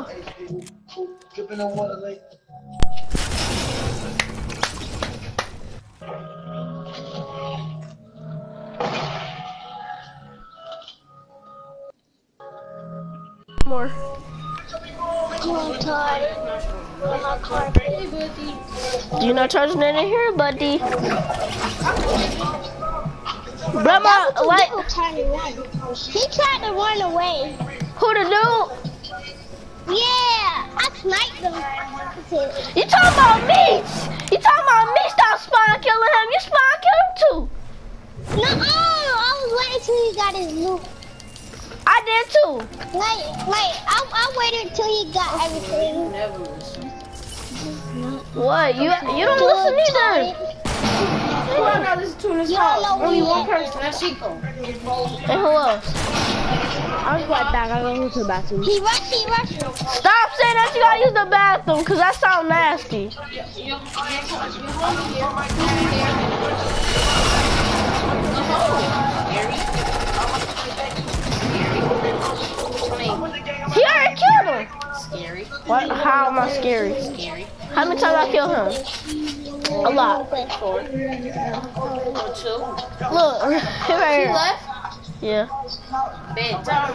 More. I'm tired. I'm not tired. You're not charging it in here, buddy. Grandma, That was like, a trying to run. He tried to run away. who the dude? Yeah, I sniped him. You talking about me? You talking about me? Stop spawn killing him. You spawn kill him too. No, I was waiting till he got his loot. I did too. Wait, wait, I, I waited until he got everything. Never listen. What? You you don't listen either. Who I gotta listen to in this You house? don't know Only me one yet. person, that's Chico. And who else? I'll be right back. I gotta go to the bathroom. He rushed, he rushed. Stop saying that you gotta use the bathroom, cause that sound nasty. He already killed him. Scary. What? How am I scary? Scary. How many times I kill him? A lot. Four. Or two. Look, he right He here. left. Yeah. Bad time.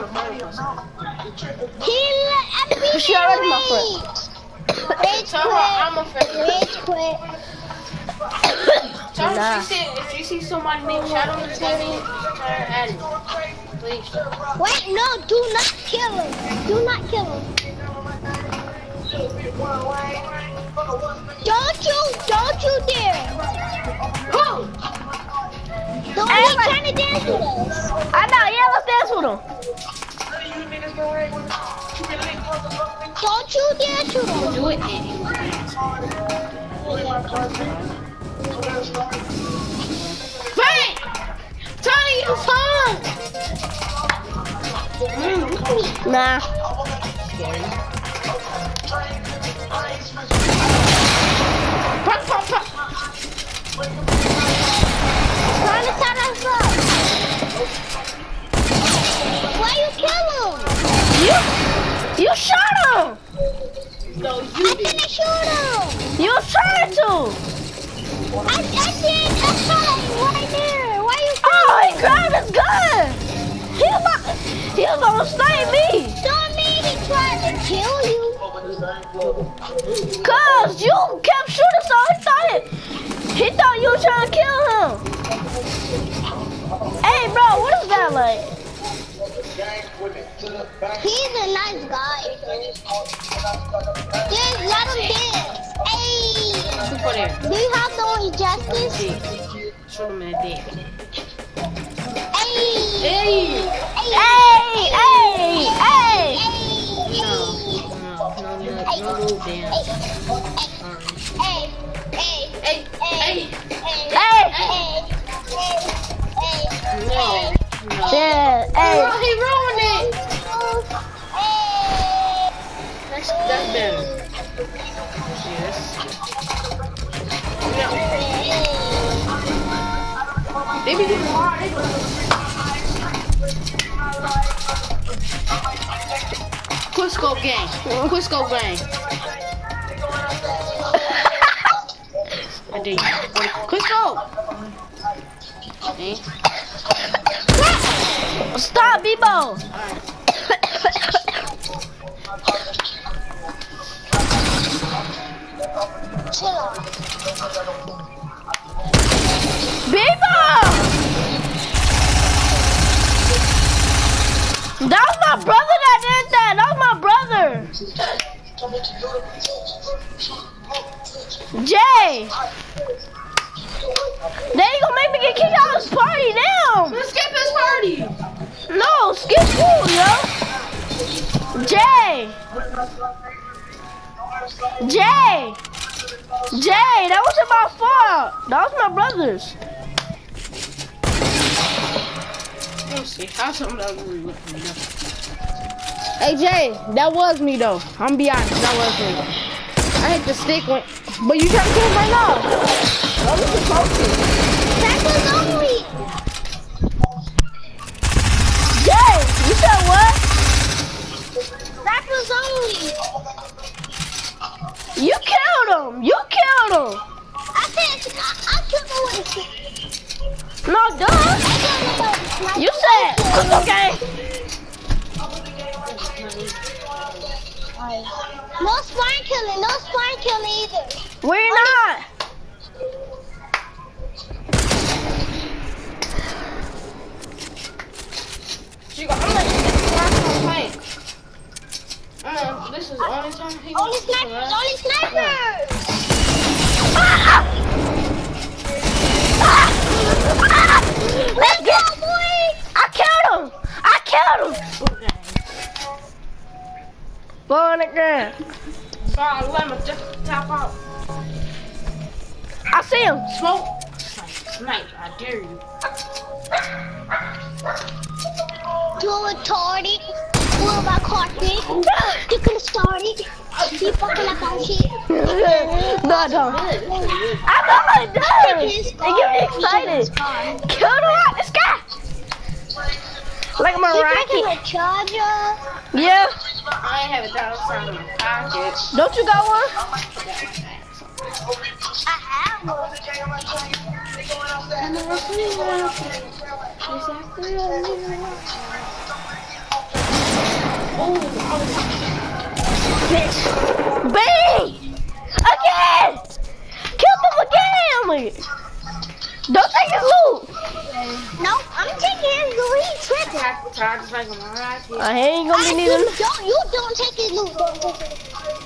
He let everything She already my leave. Rage Tell her I'm a quit. friend. Rage quit. Tell her Nah. she said if you see somebody named Shadow in the T V, tell her at it. Please. Wait, no, do not kill him. Do not kill him. Don't you, don't you dare. Who? The one Hey, he's like- trying to dance with us. I know. Yeah, let's dance with him. Don't you dare shoot him. Do it, Eddie. Bang! Tony, it's home! Nah. Pop, pop, pop. Trying to set us up. Why you kill him? You, you shot him. No, I you did. didn't shoot him. You was trying to. I, I did. I shot him right there. Why you kill Oh, he him? grabbed his gun. He was about, he was gonna snipe me. Don't mean he tried to kill you. Cause you kept shooting, so he thought it. He thought you were trying to kill him. Hey, bro, what is that like? He's a nice guy. Just let him dance. Hey. Shoot for there. Do you have someone justice? Shoot him in the dick. Hey. Hey! Hey, hey, hey. No, no, no, no, no move dance. Hey. Hey. Hey, hey, Hey. no, no. Yeah, hey. He ruined it! That's, that's better. Yes. No. They be doing hard. They go. Quisco gang. Quisco gang. I did. Quisco! Eh? Stop, Bebo. Chill out. Jay! They ain't gonna make me get kicked out of this party now! Let's skip his party! No, skip school, yo! Jay! Jay! Jay, that wasn't my fault! That was my brother's. Let me see. How's some of that really looking at? Hey Jay, that was me though. I'm gonna be honest, that was me. I hit the stick when, but you trying to kill him right now. That was supposed to. That was only. Jay, you said what? That was only. You killed him! You killed him! I said I, I killed him with a stick. No, duh! I killed him with a sniper. You said, okay. No spine killing, no spine killing either. We're not. She go, I'm like, this is the last time playing. Uh, this is the only time he Only snipers, only snipers. Let's go, boys. I killed him! I killed him! Boy on the ground. So I let him just tap out. I see him. Smoke. Snipe, snipe, I dare you. You retarded. What about carpet? You could've started. You fucking up on shit. No, I don't. I know I do. It gets me excited. Kill the rock, this guy. Like I'm a You drinking rocket. a charger? Yeah. I ain't have it down inside of my pocket. Don't you got one? I have one. Bitch. Bang! Again! Kill them again! Don't take his loot! No, I'm taking his loot. He's tripping. Charge like a rocket. I ain't gonna I be needing. you don't, you don't take his loot. Don't take it.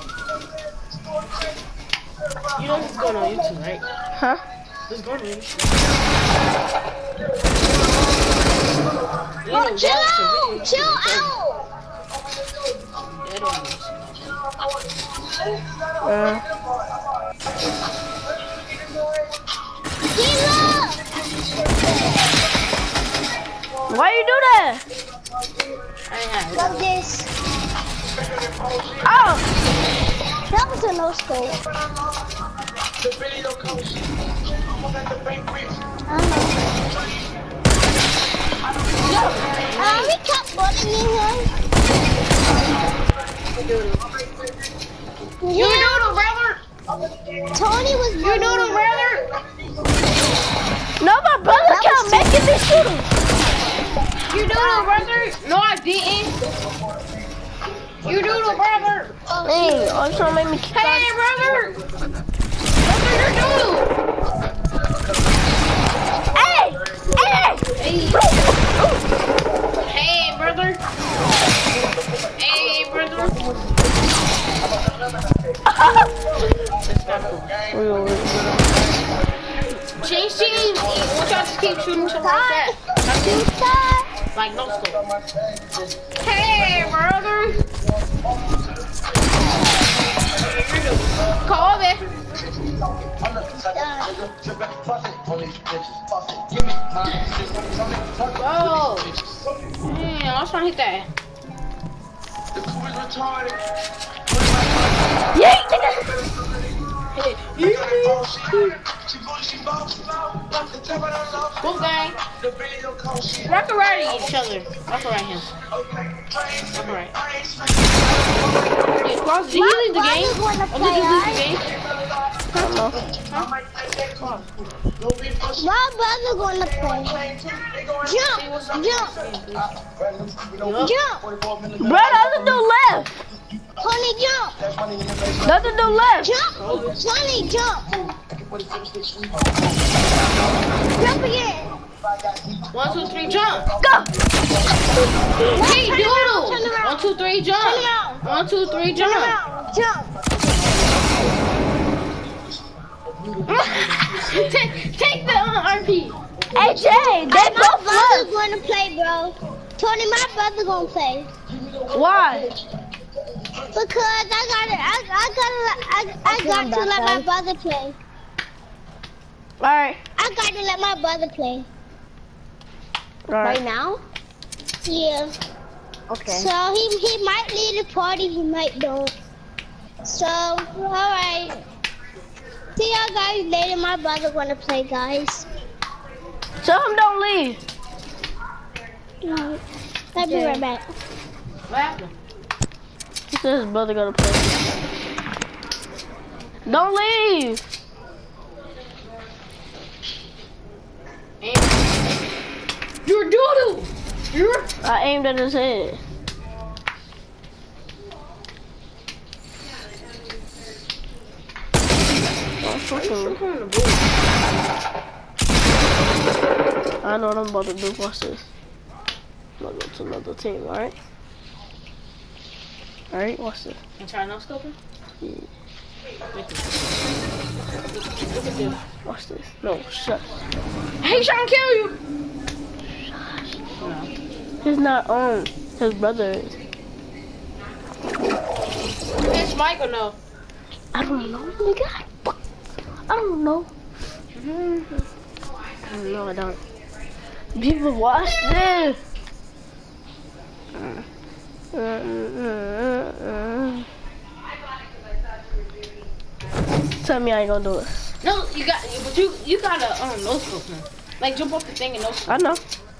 You know this is going on YouTube, right? Huh? This is going on YouTube. Bro, chill out. Chill out. Uh, Get up. why you do that? I ain't have it. Love this. Oh! That was a no scope. I know. Uh, we kept bullying him. You noodle, brother! Tony was You noodle, brother! No, my brother kept making me shoot him. You noodle, brother! No, I didn't. You noodle, brother! Hey, all you trying to make me kick Hey, brother! Brother, you're noodle! Hey! Hey! Hey, brother! Hey, brother! That's not cool. Change teams! Watch out to keep shooting shit like that. Like no scope. Hey, brother! Call me. Whoa! Man, I was trying to hit that. Yeah, nigga! Wolf gang. Rock and right at each other. Rock and right him. Rock and right. Wait, Claus, did he leave the game? Oh, did he leave the game? I don't know. My brother gonna play. Jump, jump, jump. Bro, the other dude left. Tony, jump, The other dude left. jump. Tony, jump. Jump again. One, two, three, jump. Go! Hey, Turn around, Doodle. turn around. One, two, three, jump. Turn around. One, two, three, jump. Jump. take, take the uh, R P. Hey Jay, they My both brother's left. going to play, bro. Tony, my brother gonna play. Why? Because I gotta, I, I gotta, I, I got to let my brother play. Alright. I got to let my brother play. Alright. Right now? Yeah. Okay. So he he might lead the party, he might don't. So alright. See y'all guys later. My brother wanna play, guys. Tell him don't leave. Alright. I'll be right back. What happened? He said his brother gotta play. Don't leave. You're doodle. You're. I aimed at his head. Oh, fucking. I know what I'm about to do. Watch this. I'm gonna go to another team, alright? Alright, watch this. You trying no scoping? Yeah. Look at this. Watch this. No, shut. He's trying to kill you. He's not on. His brother is. It's Mike or no? I don't know, nigga. I don't know. No, I don't. People, watch this. Tell me I ain't gonna do it. No, you got, but you you gotta um no scope him. Like jump off the thing and no scope. I know.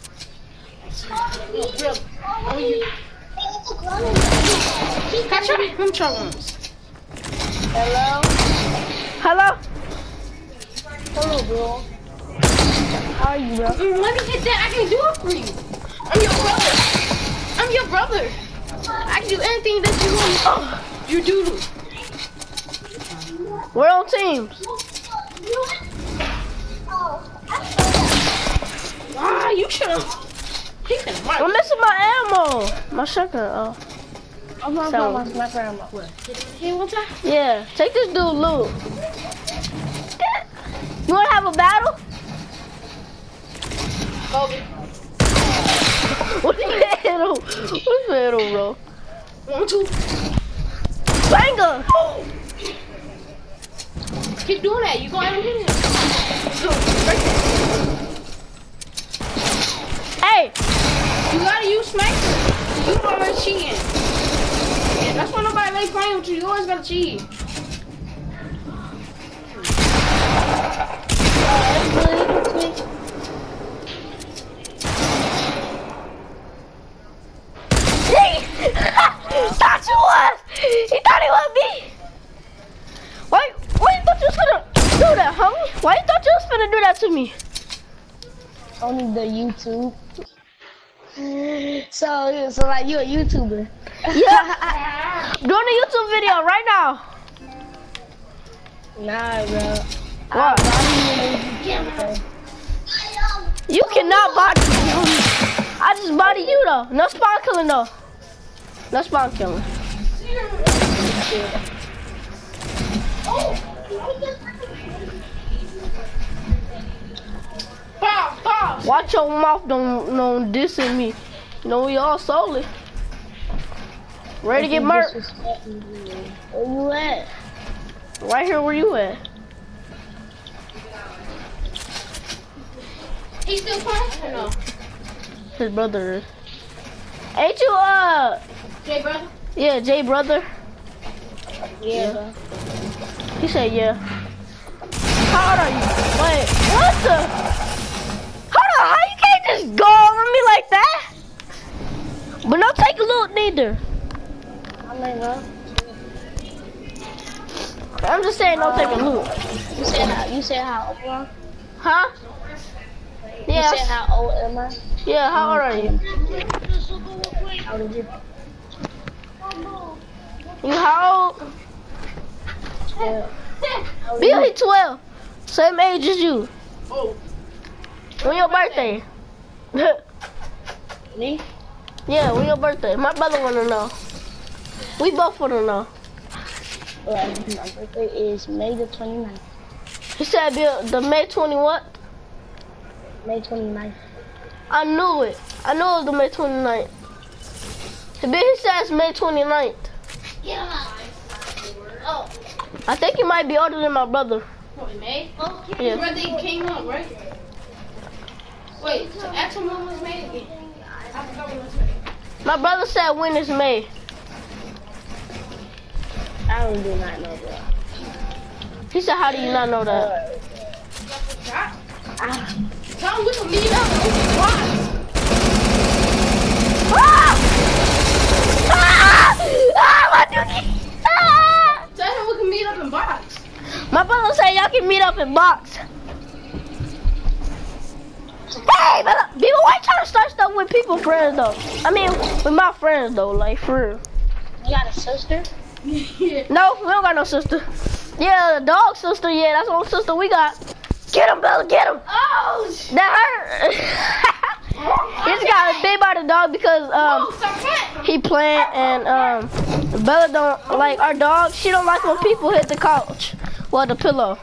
No, real. Oh, you. Catch your him truck once. Hello? Hello? Hello, bro. How are you, bro? Mm, let me hit that. I can do it for you. I'm your brother. I'm your brother. I can do anything that you want. Oh, you doodle. We're on teams. Ah, you should have. Picked him. I'm missing my ammo. My shotgun. Oh. I'm not So- going to my grandma. Hey, what's that? Yeah. Take this dude loot. You wanna have a battle? Kobe. What the hell? What's the hell, bro? One, two. Banger! Keep doing that. You gonna have him hit him. Hey! You gotta use smack. You always cheating. Yeah, that's why nobody like playing with you. You always gotta cheat. Thought you was! He thought he was me! Why, why you thought you was finna do that, homie? Why you thought you was finna do that to me? Only the YouTube. So, so like you a YouTuber? Yeah. Doing a YouTube video right now. Nah, bro. What? You cannot body me, homie. I just body you though. No spawn killing though. No spawn killing. Pause, pause. Watch your mouth, don't don't dissing me. You know we all solely. Ready to get murked? Where you at? Right here where you at? He still playing or no? His brother is. Ain't you uh Jay, brother? yeah, Jay brother? Yeah. He said yeah. How old are you? Wait, what the? Hold on, how you can't just go over me like that? But don't take a loot neither. I'm like, bro. I'm just saying don't take a loot. You said how? You said how old am I? Huh? You Yeah. said how old am I? Yeah, how old are you? How old are you? You how old? Yeah. Billy twelve. Same age as you. Oh. When your birthday? Me? Yeah, when your birthday? My brother wanna know. We both of them know. Well, my birthday is May the twenty-ninth. He said Bill, the May twenty what? May twenty-ninth. I knew it. I knew it was the May twenty-ninth. The bit he says May twenty-ninth. Yeah. Oh. I think he might be older than my brother. What, in May? Oh, Yeah. your birthday came up, right? Wait, so actual one was May again? I forgot what it was May. My brother said when is May. I don't do not know that. He said, how do you not know that? Ah. Tell him we can meet up and open box. Ah! Ah! Ah! My dude! Ah! Tell him we can meet up in box. My brother said y'all can meet up in box. Hey, but people, why you trying to start stuff with people friends though? I mean, with my friends though, like for real. You got a sister? Yeah. No, we don't got no sister. Yeah, the dog sister, yeah, that's the only sister we got. Get him, Bella, get him. Oh, shit. That hurt. He just got bit by the dog because um Oh, stop playing. he playing and um Bella don't like our dog. She don't like when people hit the couch, well the pillow.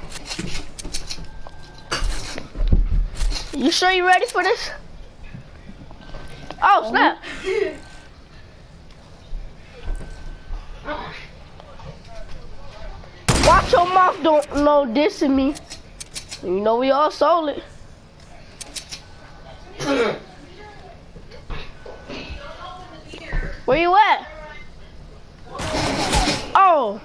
You sure you ready for this? Oh snap! Watch your mouth, don't no dissing me. You know we all sold it. Where you at? Oh.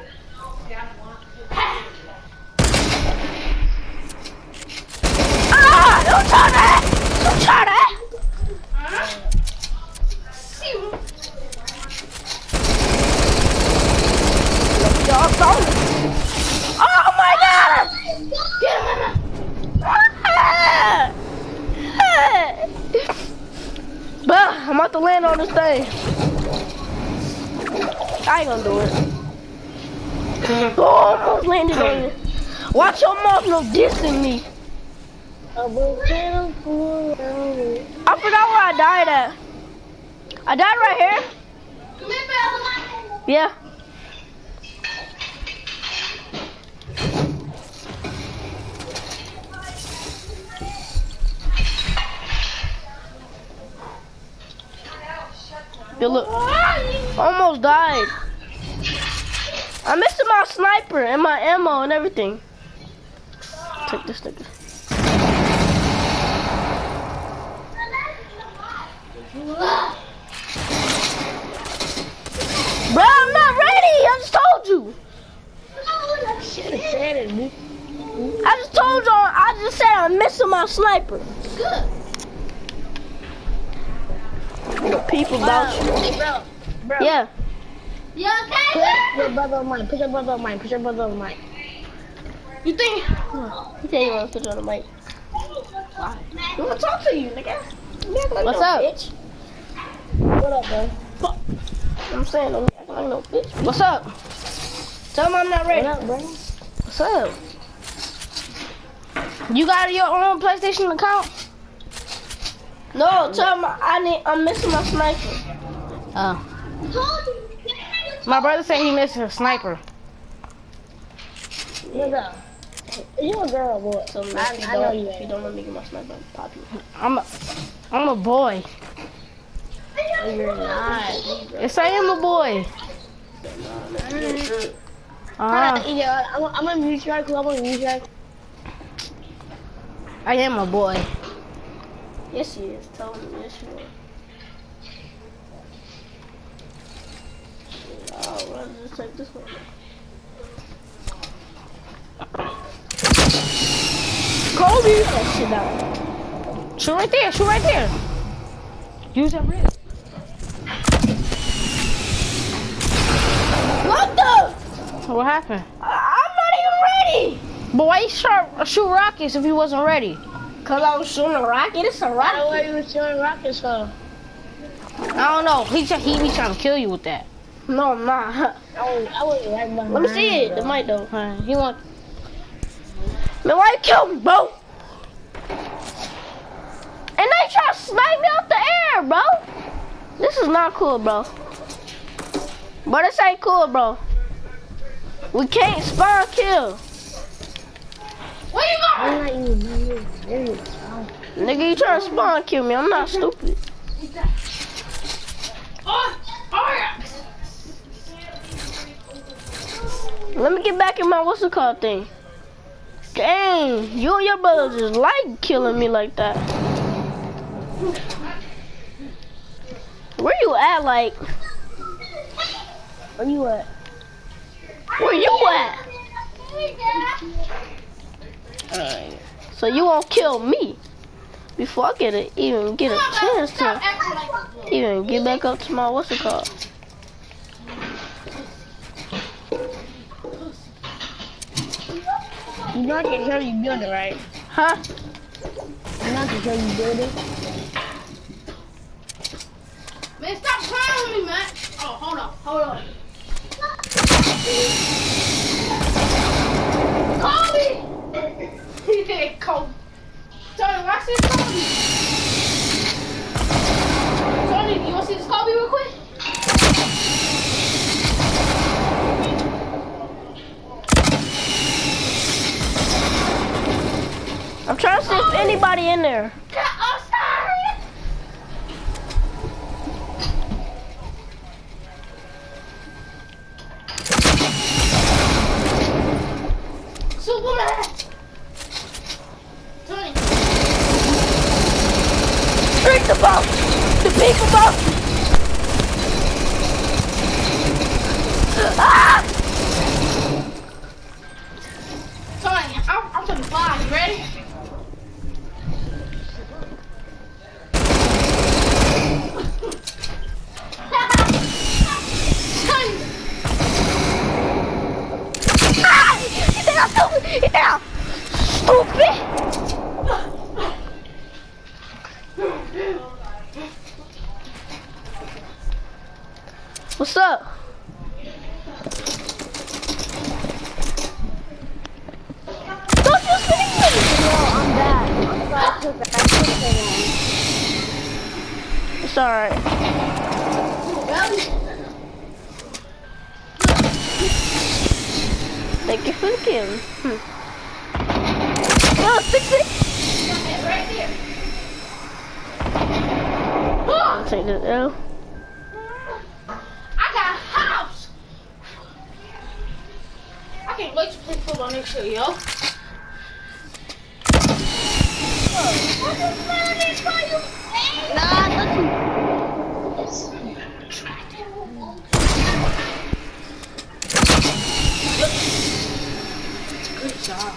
Ah! Don't try that! Don't try that! Y'all sold it. Oh my God! Get him! Ah! But I'm about to land on this thing. I ain't gonna do it. Oh, almost landed on you. Watch your mouth, no dissing me. I forgot where I died at. I died right here. Come here, Bella. Yeah. You look, almost died. I'm missing my sniper and my ammo and everything. Take this nigga. Bro, I'm not ready. I just told you. Should have said it, dude. I just told you. I just said I'm missing my sniper. Good. The people about you. Hey, bro. Bro. Yeah. You okay? Put your brother on mine. Put your brother on mine. Put your brother on mine. You think? He said you want to put you on the mic. Why? I want to talk to you, nigga. What's up? Bitch. What up, bro? I'm saying, don't act like no bitch. What's up? Tell him I'm not ready. What up, bro? What's up? You got your own PlayStation account? No, tell him I need. I'm missing my sniper. Oh. My brother said he missed a sniper. What's up? You a girl, or boy? So I, if you I know don't, you if you ain't. don't let me get my sniper, I'll pop you. I'm a, I'm a boy. No, you're not. Yes, I am a boy. Uh, Yeah, I'm, I'm gonna mute you right quick. I'm gonna mute you right quick. I am a boy. Yes, he is. Tell him yes, you are. Oh, well, just take this one. Kobe! That shit out. Shoot right there. Shoot right there. Use that wrist. What the? What happened? I- I'm not even ready! But why you shoot, shoot rockets if he wasn't ready? Cause I was shooting a rocket. It's a I know rocket. where you was shooting rockets from. I don't know. He he be trying to kill you with that. No, I'm not. I was, I was right behind. Let me see it. bro. The mic though. Uh, he want. Man, why you kill me, bro? And they try to snipe me out the air, bro. This is not cool, bro. But this ain't cool, bro. We can't spawn kill. Where you I'm going? not even serious. Nigga, you trying to spawn kill me. I'm not stupid. Oh, oh yeah. Let me get back in my what's it called thing. Dang, you and your brother just like killing me like that. Where you at, like? Where you at? Where you at? Alright. So you won't kill me before I get it, even get a chance to even get back up to my what's it called? You know I can hear you building, right? Huh? You know I can hear you building. Man, stop crying with me, man. Oh, hold on, hold on. Kobe! He said Kobe. Tony, watch this Kobe. Tony, you want to see this Kobe real quick? I'm trying to see if anybody in there. I'm sorry. Superman. Tony. Drink the boat! The pink boat! Ah! Tony, I'm, I'm gonna fly. You ready? Ah! You think I'm stupid? You think I'm stupid? What's up? Don't you see me? Yo, I'm back. I took it. I took it. It's alright. Thank you for the kill. Hmm. Oh, six six. Right there. I'll take this L. I got a house. I can't wait to play football next year, yo. Nah, look. Good job.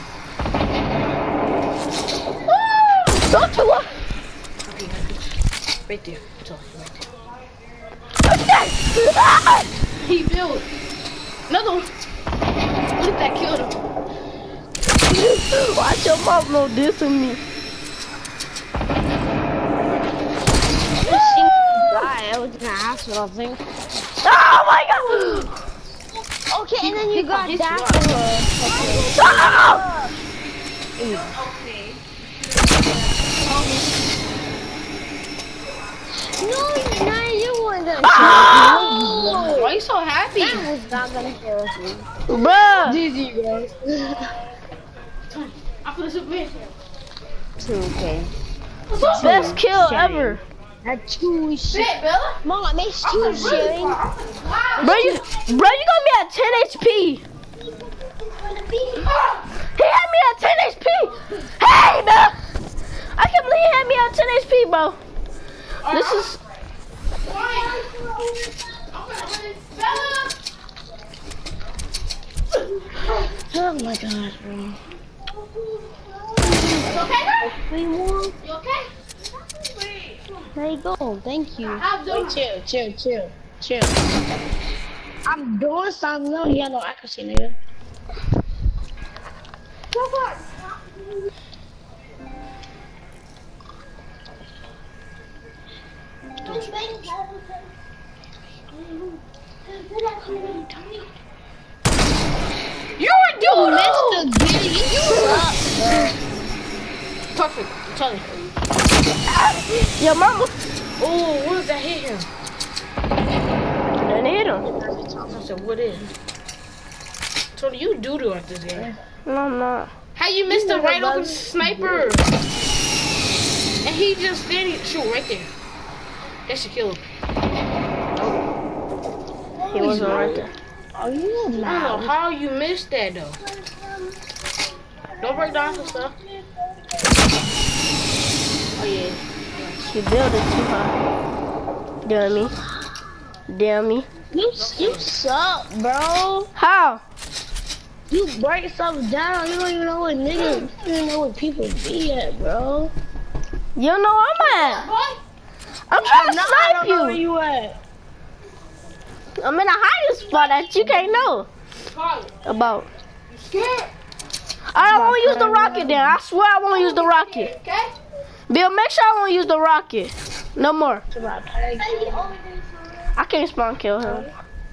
Don't you what? Okay, right there. Tell me, right there. Ah! He built another one. Look, that killed him. Watch your mom no dissing me. I was in the hospital, I think. Oh my god! Okay, and then you got that for her. Stop! No, no, you weren't gonna Oh! Why are you so happy? kill us. I was not gonna kill us. Bruh! G G, guys. I feel so bad. Two, okay. Best kill ever. That's two shit. Bet, Bella. Mom, it's two sharing. Bro, you, bro, you got me at ten H P. He had me at ten H P. Hey, bro. I can't believe he had me at ten H P, bro. This is... Oh my god, bro. You okay, girl? Three more. You okay? There you go. Thank you. How's it? Chill, chill, chill, chill. I'm doing something. No, you got no accuracy, nigga. Go for it. You're doing Mister Giddy, you suck. Perfect. I'm telling you. Your mama... Oh, what does that hit him? That and hit him. I said, what is? Tony, you doo-doo at this game. No, I'm not. How you missed the right open sniper? And he just standing, shoot right there. That should kill him. He wasn't right there. Are you I don't know loud? how you missed that though. Don't break down some stuff. Oh yeah. You built it too high. Dummy. Dummy. You you suck, bro. How? You break stuff down. You don't even know what niggas. You don't even know what people be at, bro. You don't know where I'm at. I'm trying to No, I snipe don't know where you. you at. I'm in a hiding spot that you can't know about. You scared? I don't want to use the rocket then. I swear I won't use the rocket. Okay. Bill, make sure I won't use the rocket. No more. It's about peg. I can't spawn kill him.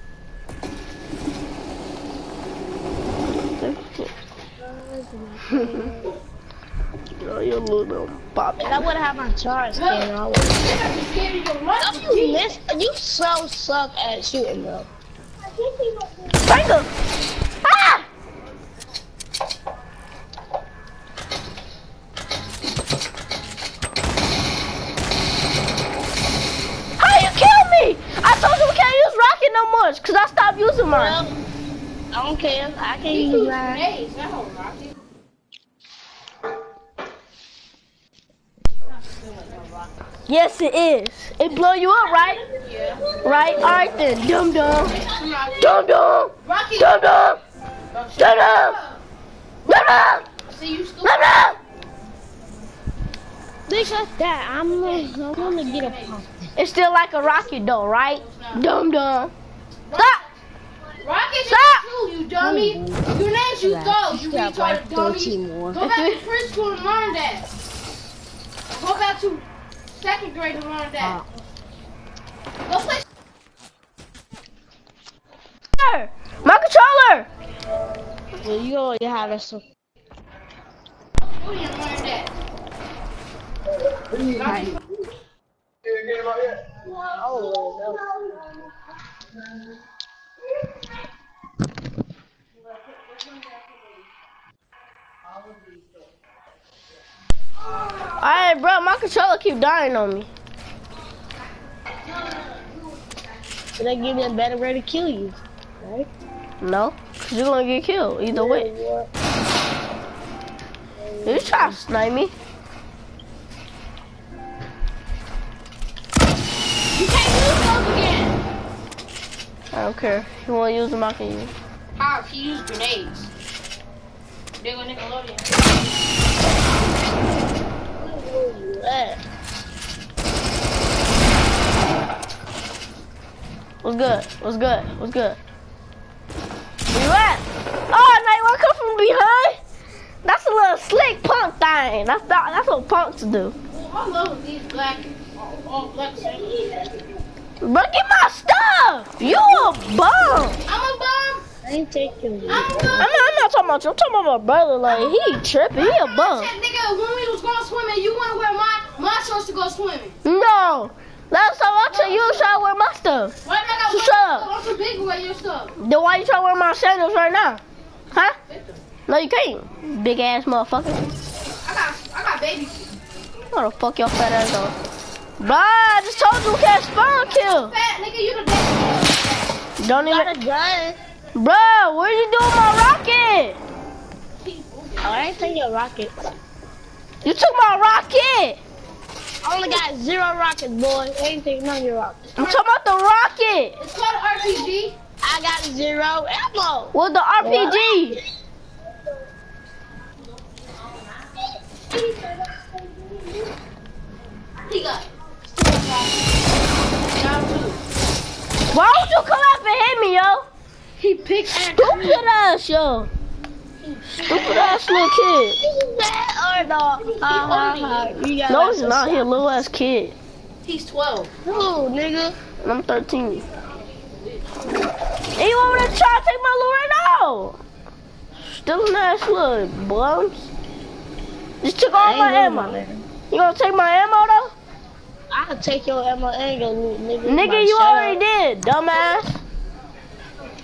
Oh, you little pop. And I would have my charge skin on. You miss. You so suck at shooting, bro. Franco! Ah! How you kill me? I told you we can't use rocket no more, cause I stopped using mine. Well, I don't care. I can use mine. Grenades, that whole rocket. Yes, it is. It blow you up, right? Yeah. Right? All right then. Dum dum. Rocket. Dum dum. Rocket. Dum dum. Dum dum. Dum dum. See you still. Dum dum. Bitch, that's that. I'm gonna, I'm gonna get a pump. It's still like a rocket though, right? Dum dum. Stop. Rocket Stop. you, you dummy. Grenades, you go. You got like retarded dummy. thirteen more. Go back to preschool and learn that. Go back to second grade and learn that. Go play. My controller. Well, you already have us some. Go and learn that. Alright, bro, my controller keep dying on me. So they give me a better way to kill you, right? No, cause you're gonna get killed either way. You try to snipe me. You can't use those again. I don't care. If you wanna use them, I can use them. How if you use grenades? They're gonna Nickelodeon. What's good? What's good? What's good? Where you at? Oh, now you wanna come from behind? That's a little slick punk thing. That's not, that's what punks do. I love these black, all, all black sandals. Bro, get my stuff. You a bum. I'm a bum. I ain't taking you. I'm a I'm bum. not, I'm not talking about you. I'm talking about my brother. Like, he tripping. He a bum. I said, nigga, when we was going swimming, you wanna wear my my shorts to go swimming. No. Last time I told you, you was trying to wear my stuff. Why did I got So one shut stuff? up. I'm too big to wear your stuff. Then why you trying to wear my sandals right now? Huh? No, you can't. Big ass motherfucker. I got I got baby feet. What the fuck your fat ass on? Bro, I just told you we can't spawn kill. Fat nigga, you the baby. Don't Got even. a gun. Bro, what are you doing with my rocket? Oh, I ain't taking your rocket. You took my rocket. I only got zero rockets, boy. I ain't taking none of your rockets. I'm talking about the rocket. It's called an R P G. I got zero ammo. With the R P G. He got. Why would you come up and hit me, yo? He picked Stupid ass, yo. Stupid ass little kid. That or no? Uh, uh, you got No, he's not. He a little ass kid. He's twelve. Ooh, nigga. And I'm thirteen. And you over there trying to take my loot right now? Still an ass little bums. Just took all my ammo. You gonna take my ammo though? I'll take your ammo and your loot, nigga. Nigga, My you shut already up. did, dumbass.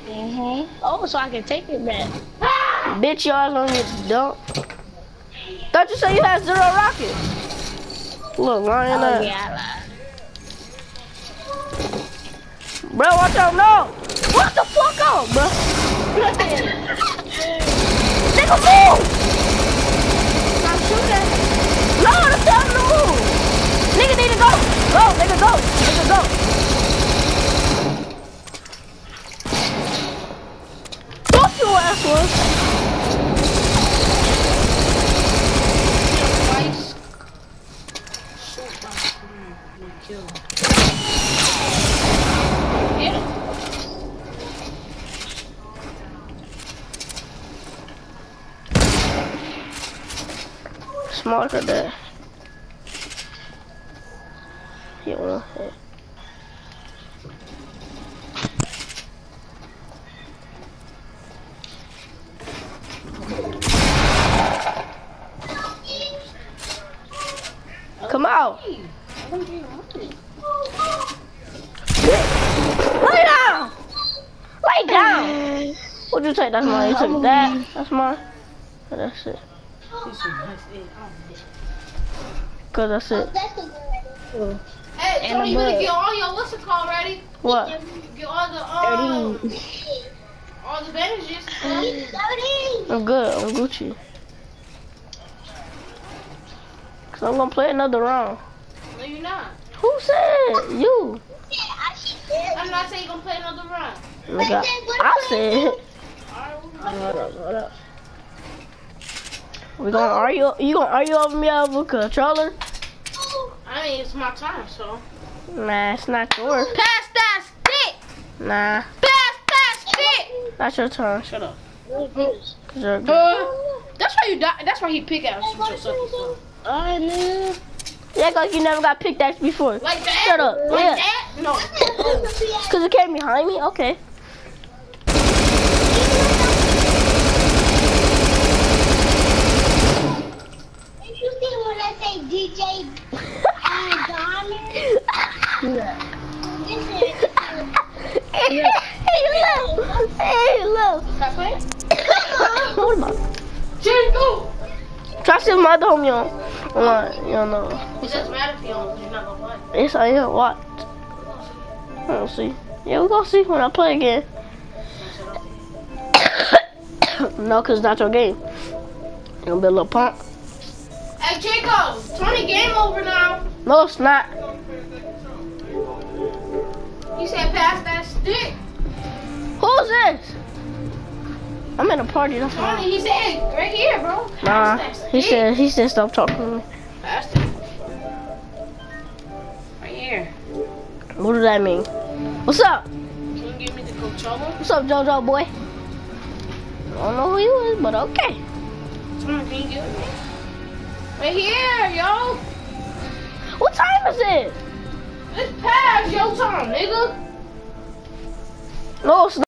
Mm-hmm. Oh, so I can take it back. Bitch, y'all gonna get dumped. Thought you said you had zero rockets. Look, lying Oh, up. yeah, Bro, watch out, no! What the fuck out, bro? Nigga, move! Stop shooting. No, the time to move! Nigga need to go! Go, nigga, go! Nigga, go! Fuck your ass, one! Smarter there. Yeah, well, yeah. Come out. Lay down. Lay down. What'd you take? That's mine. You took that. That's mine. Oh, that's it. Cause that's it. Hey, Tony, you better get all your what's it called ready? What? Get all the um, all the bandages. I'm good. I'm Gucci. Cause I'm gonna play another round. No, you're not. Who said you? I'm not saying you're gonna play another round. Nigga, I said. Alright, Hold up, hold up. We gonna argue? You gonna argue over me over controller? I mean, it's my time, so. Nah, it's not yours. Pass that stick! Nah, Pass that stick! that's your turn. Shut up. Cause you're good. Uh, that's why you die. That's why he pick out shoot yourself. So. I knew. You act like you never got pickaxe before. Like that? Shut up. Like Yeah. that? No. Cause it came behind me? Okay. Did you see when I say D J Donner? Hey, look. Hey, look. Stop playing. What about? Jingle! Try to see my other homie on. Online. You don't know. It doesn't matter if you don't, you're not gonna play. Yes, I am. What? I don't see. Yeah, we're gonna see when I play again. No, cause it's not your game. You're gonna be a little punk. Hey, Chico, Tony, game over now. No, it's not. He said pass that stick. Who's this? I'm in a party. That's why. Tony, he said right here, bro. Nah, Pass that he stick. said he said stop talking to me. Pass it. Right here. What does that mean? What's up? Can you give me the controller? What's up, JoJo boy? I don't know who you is, but okay. Tony, can you give it me? Right here, yo. What time is it? It's past your time, nigga. No, it's not.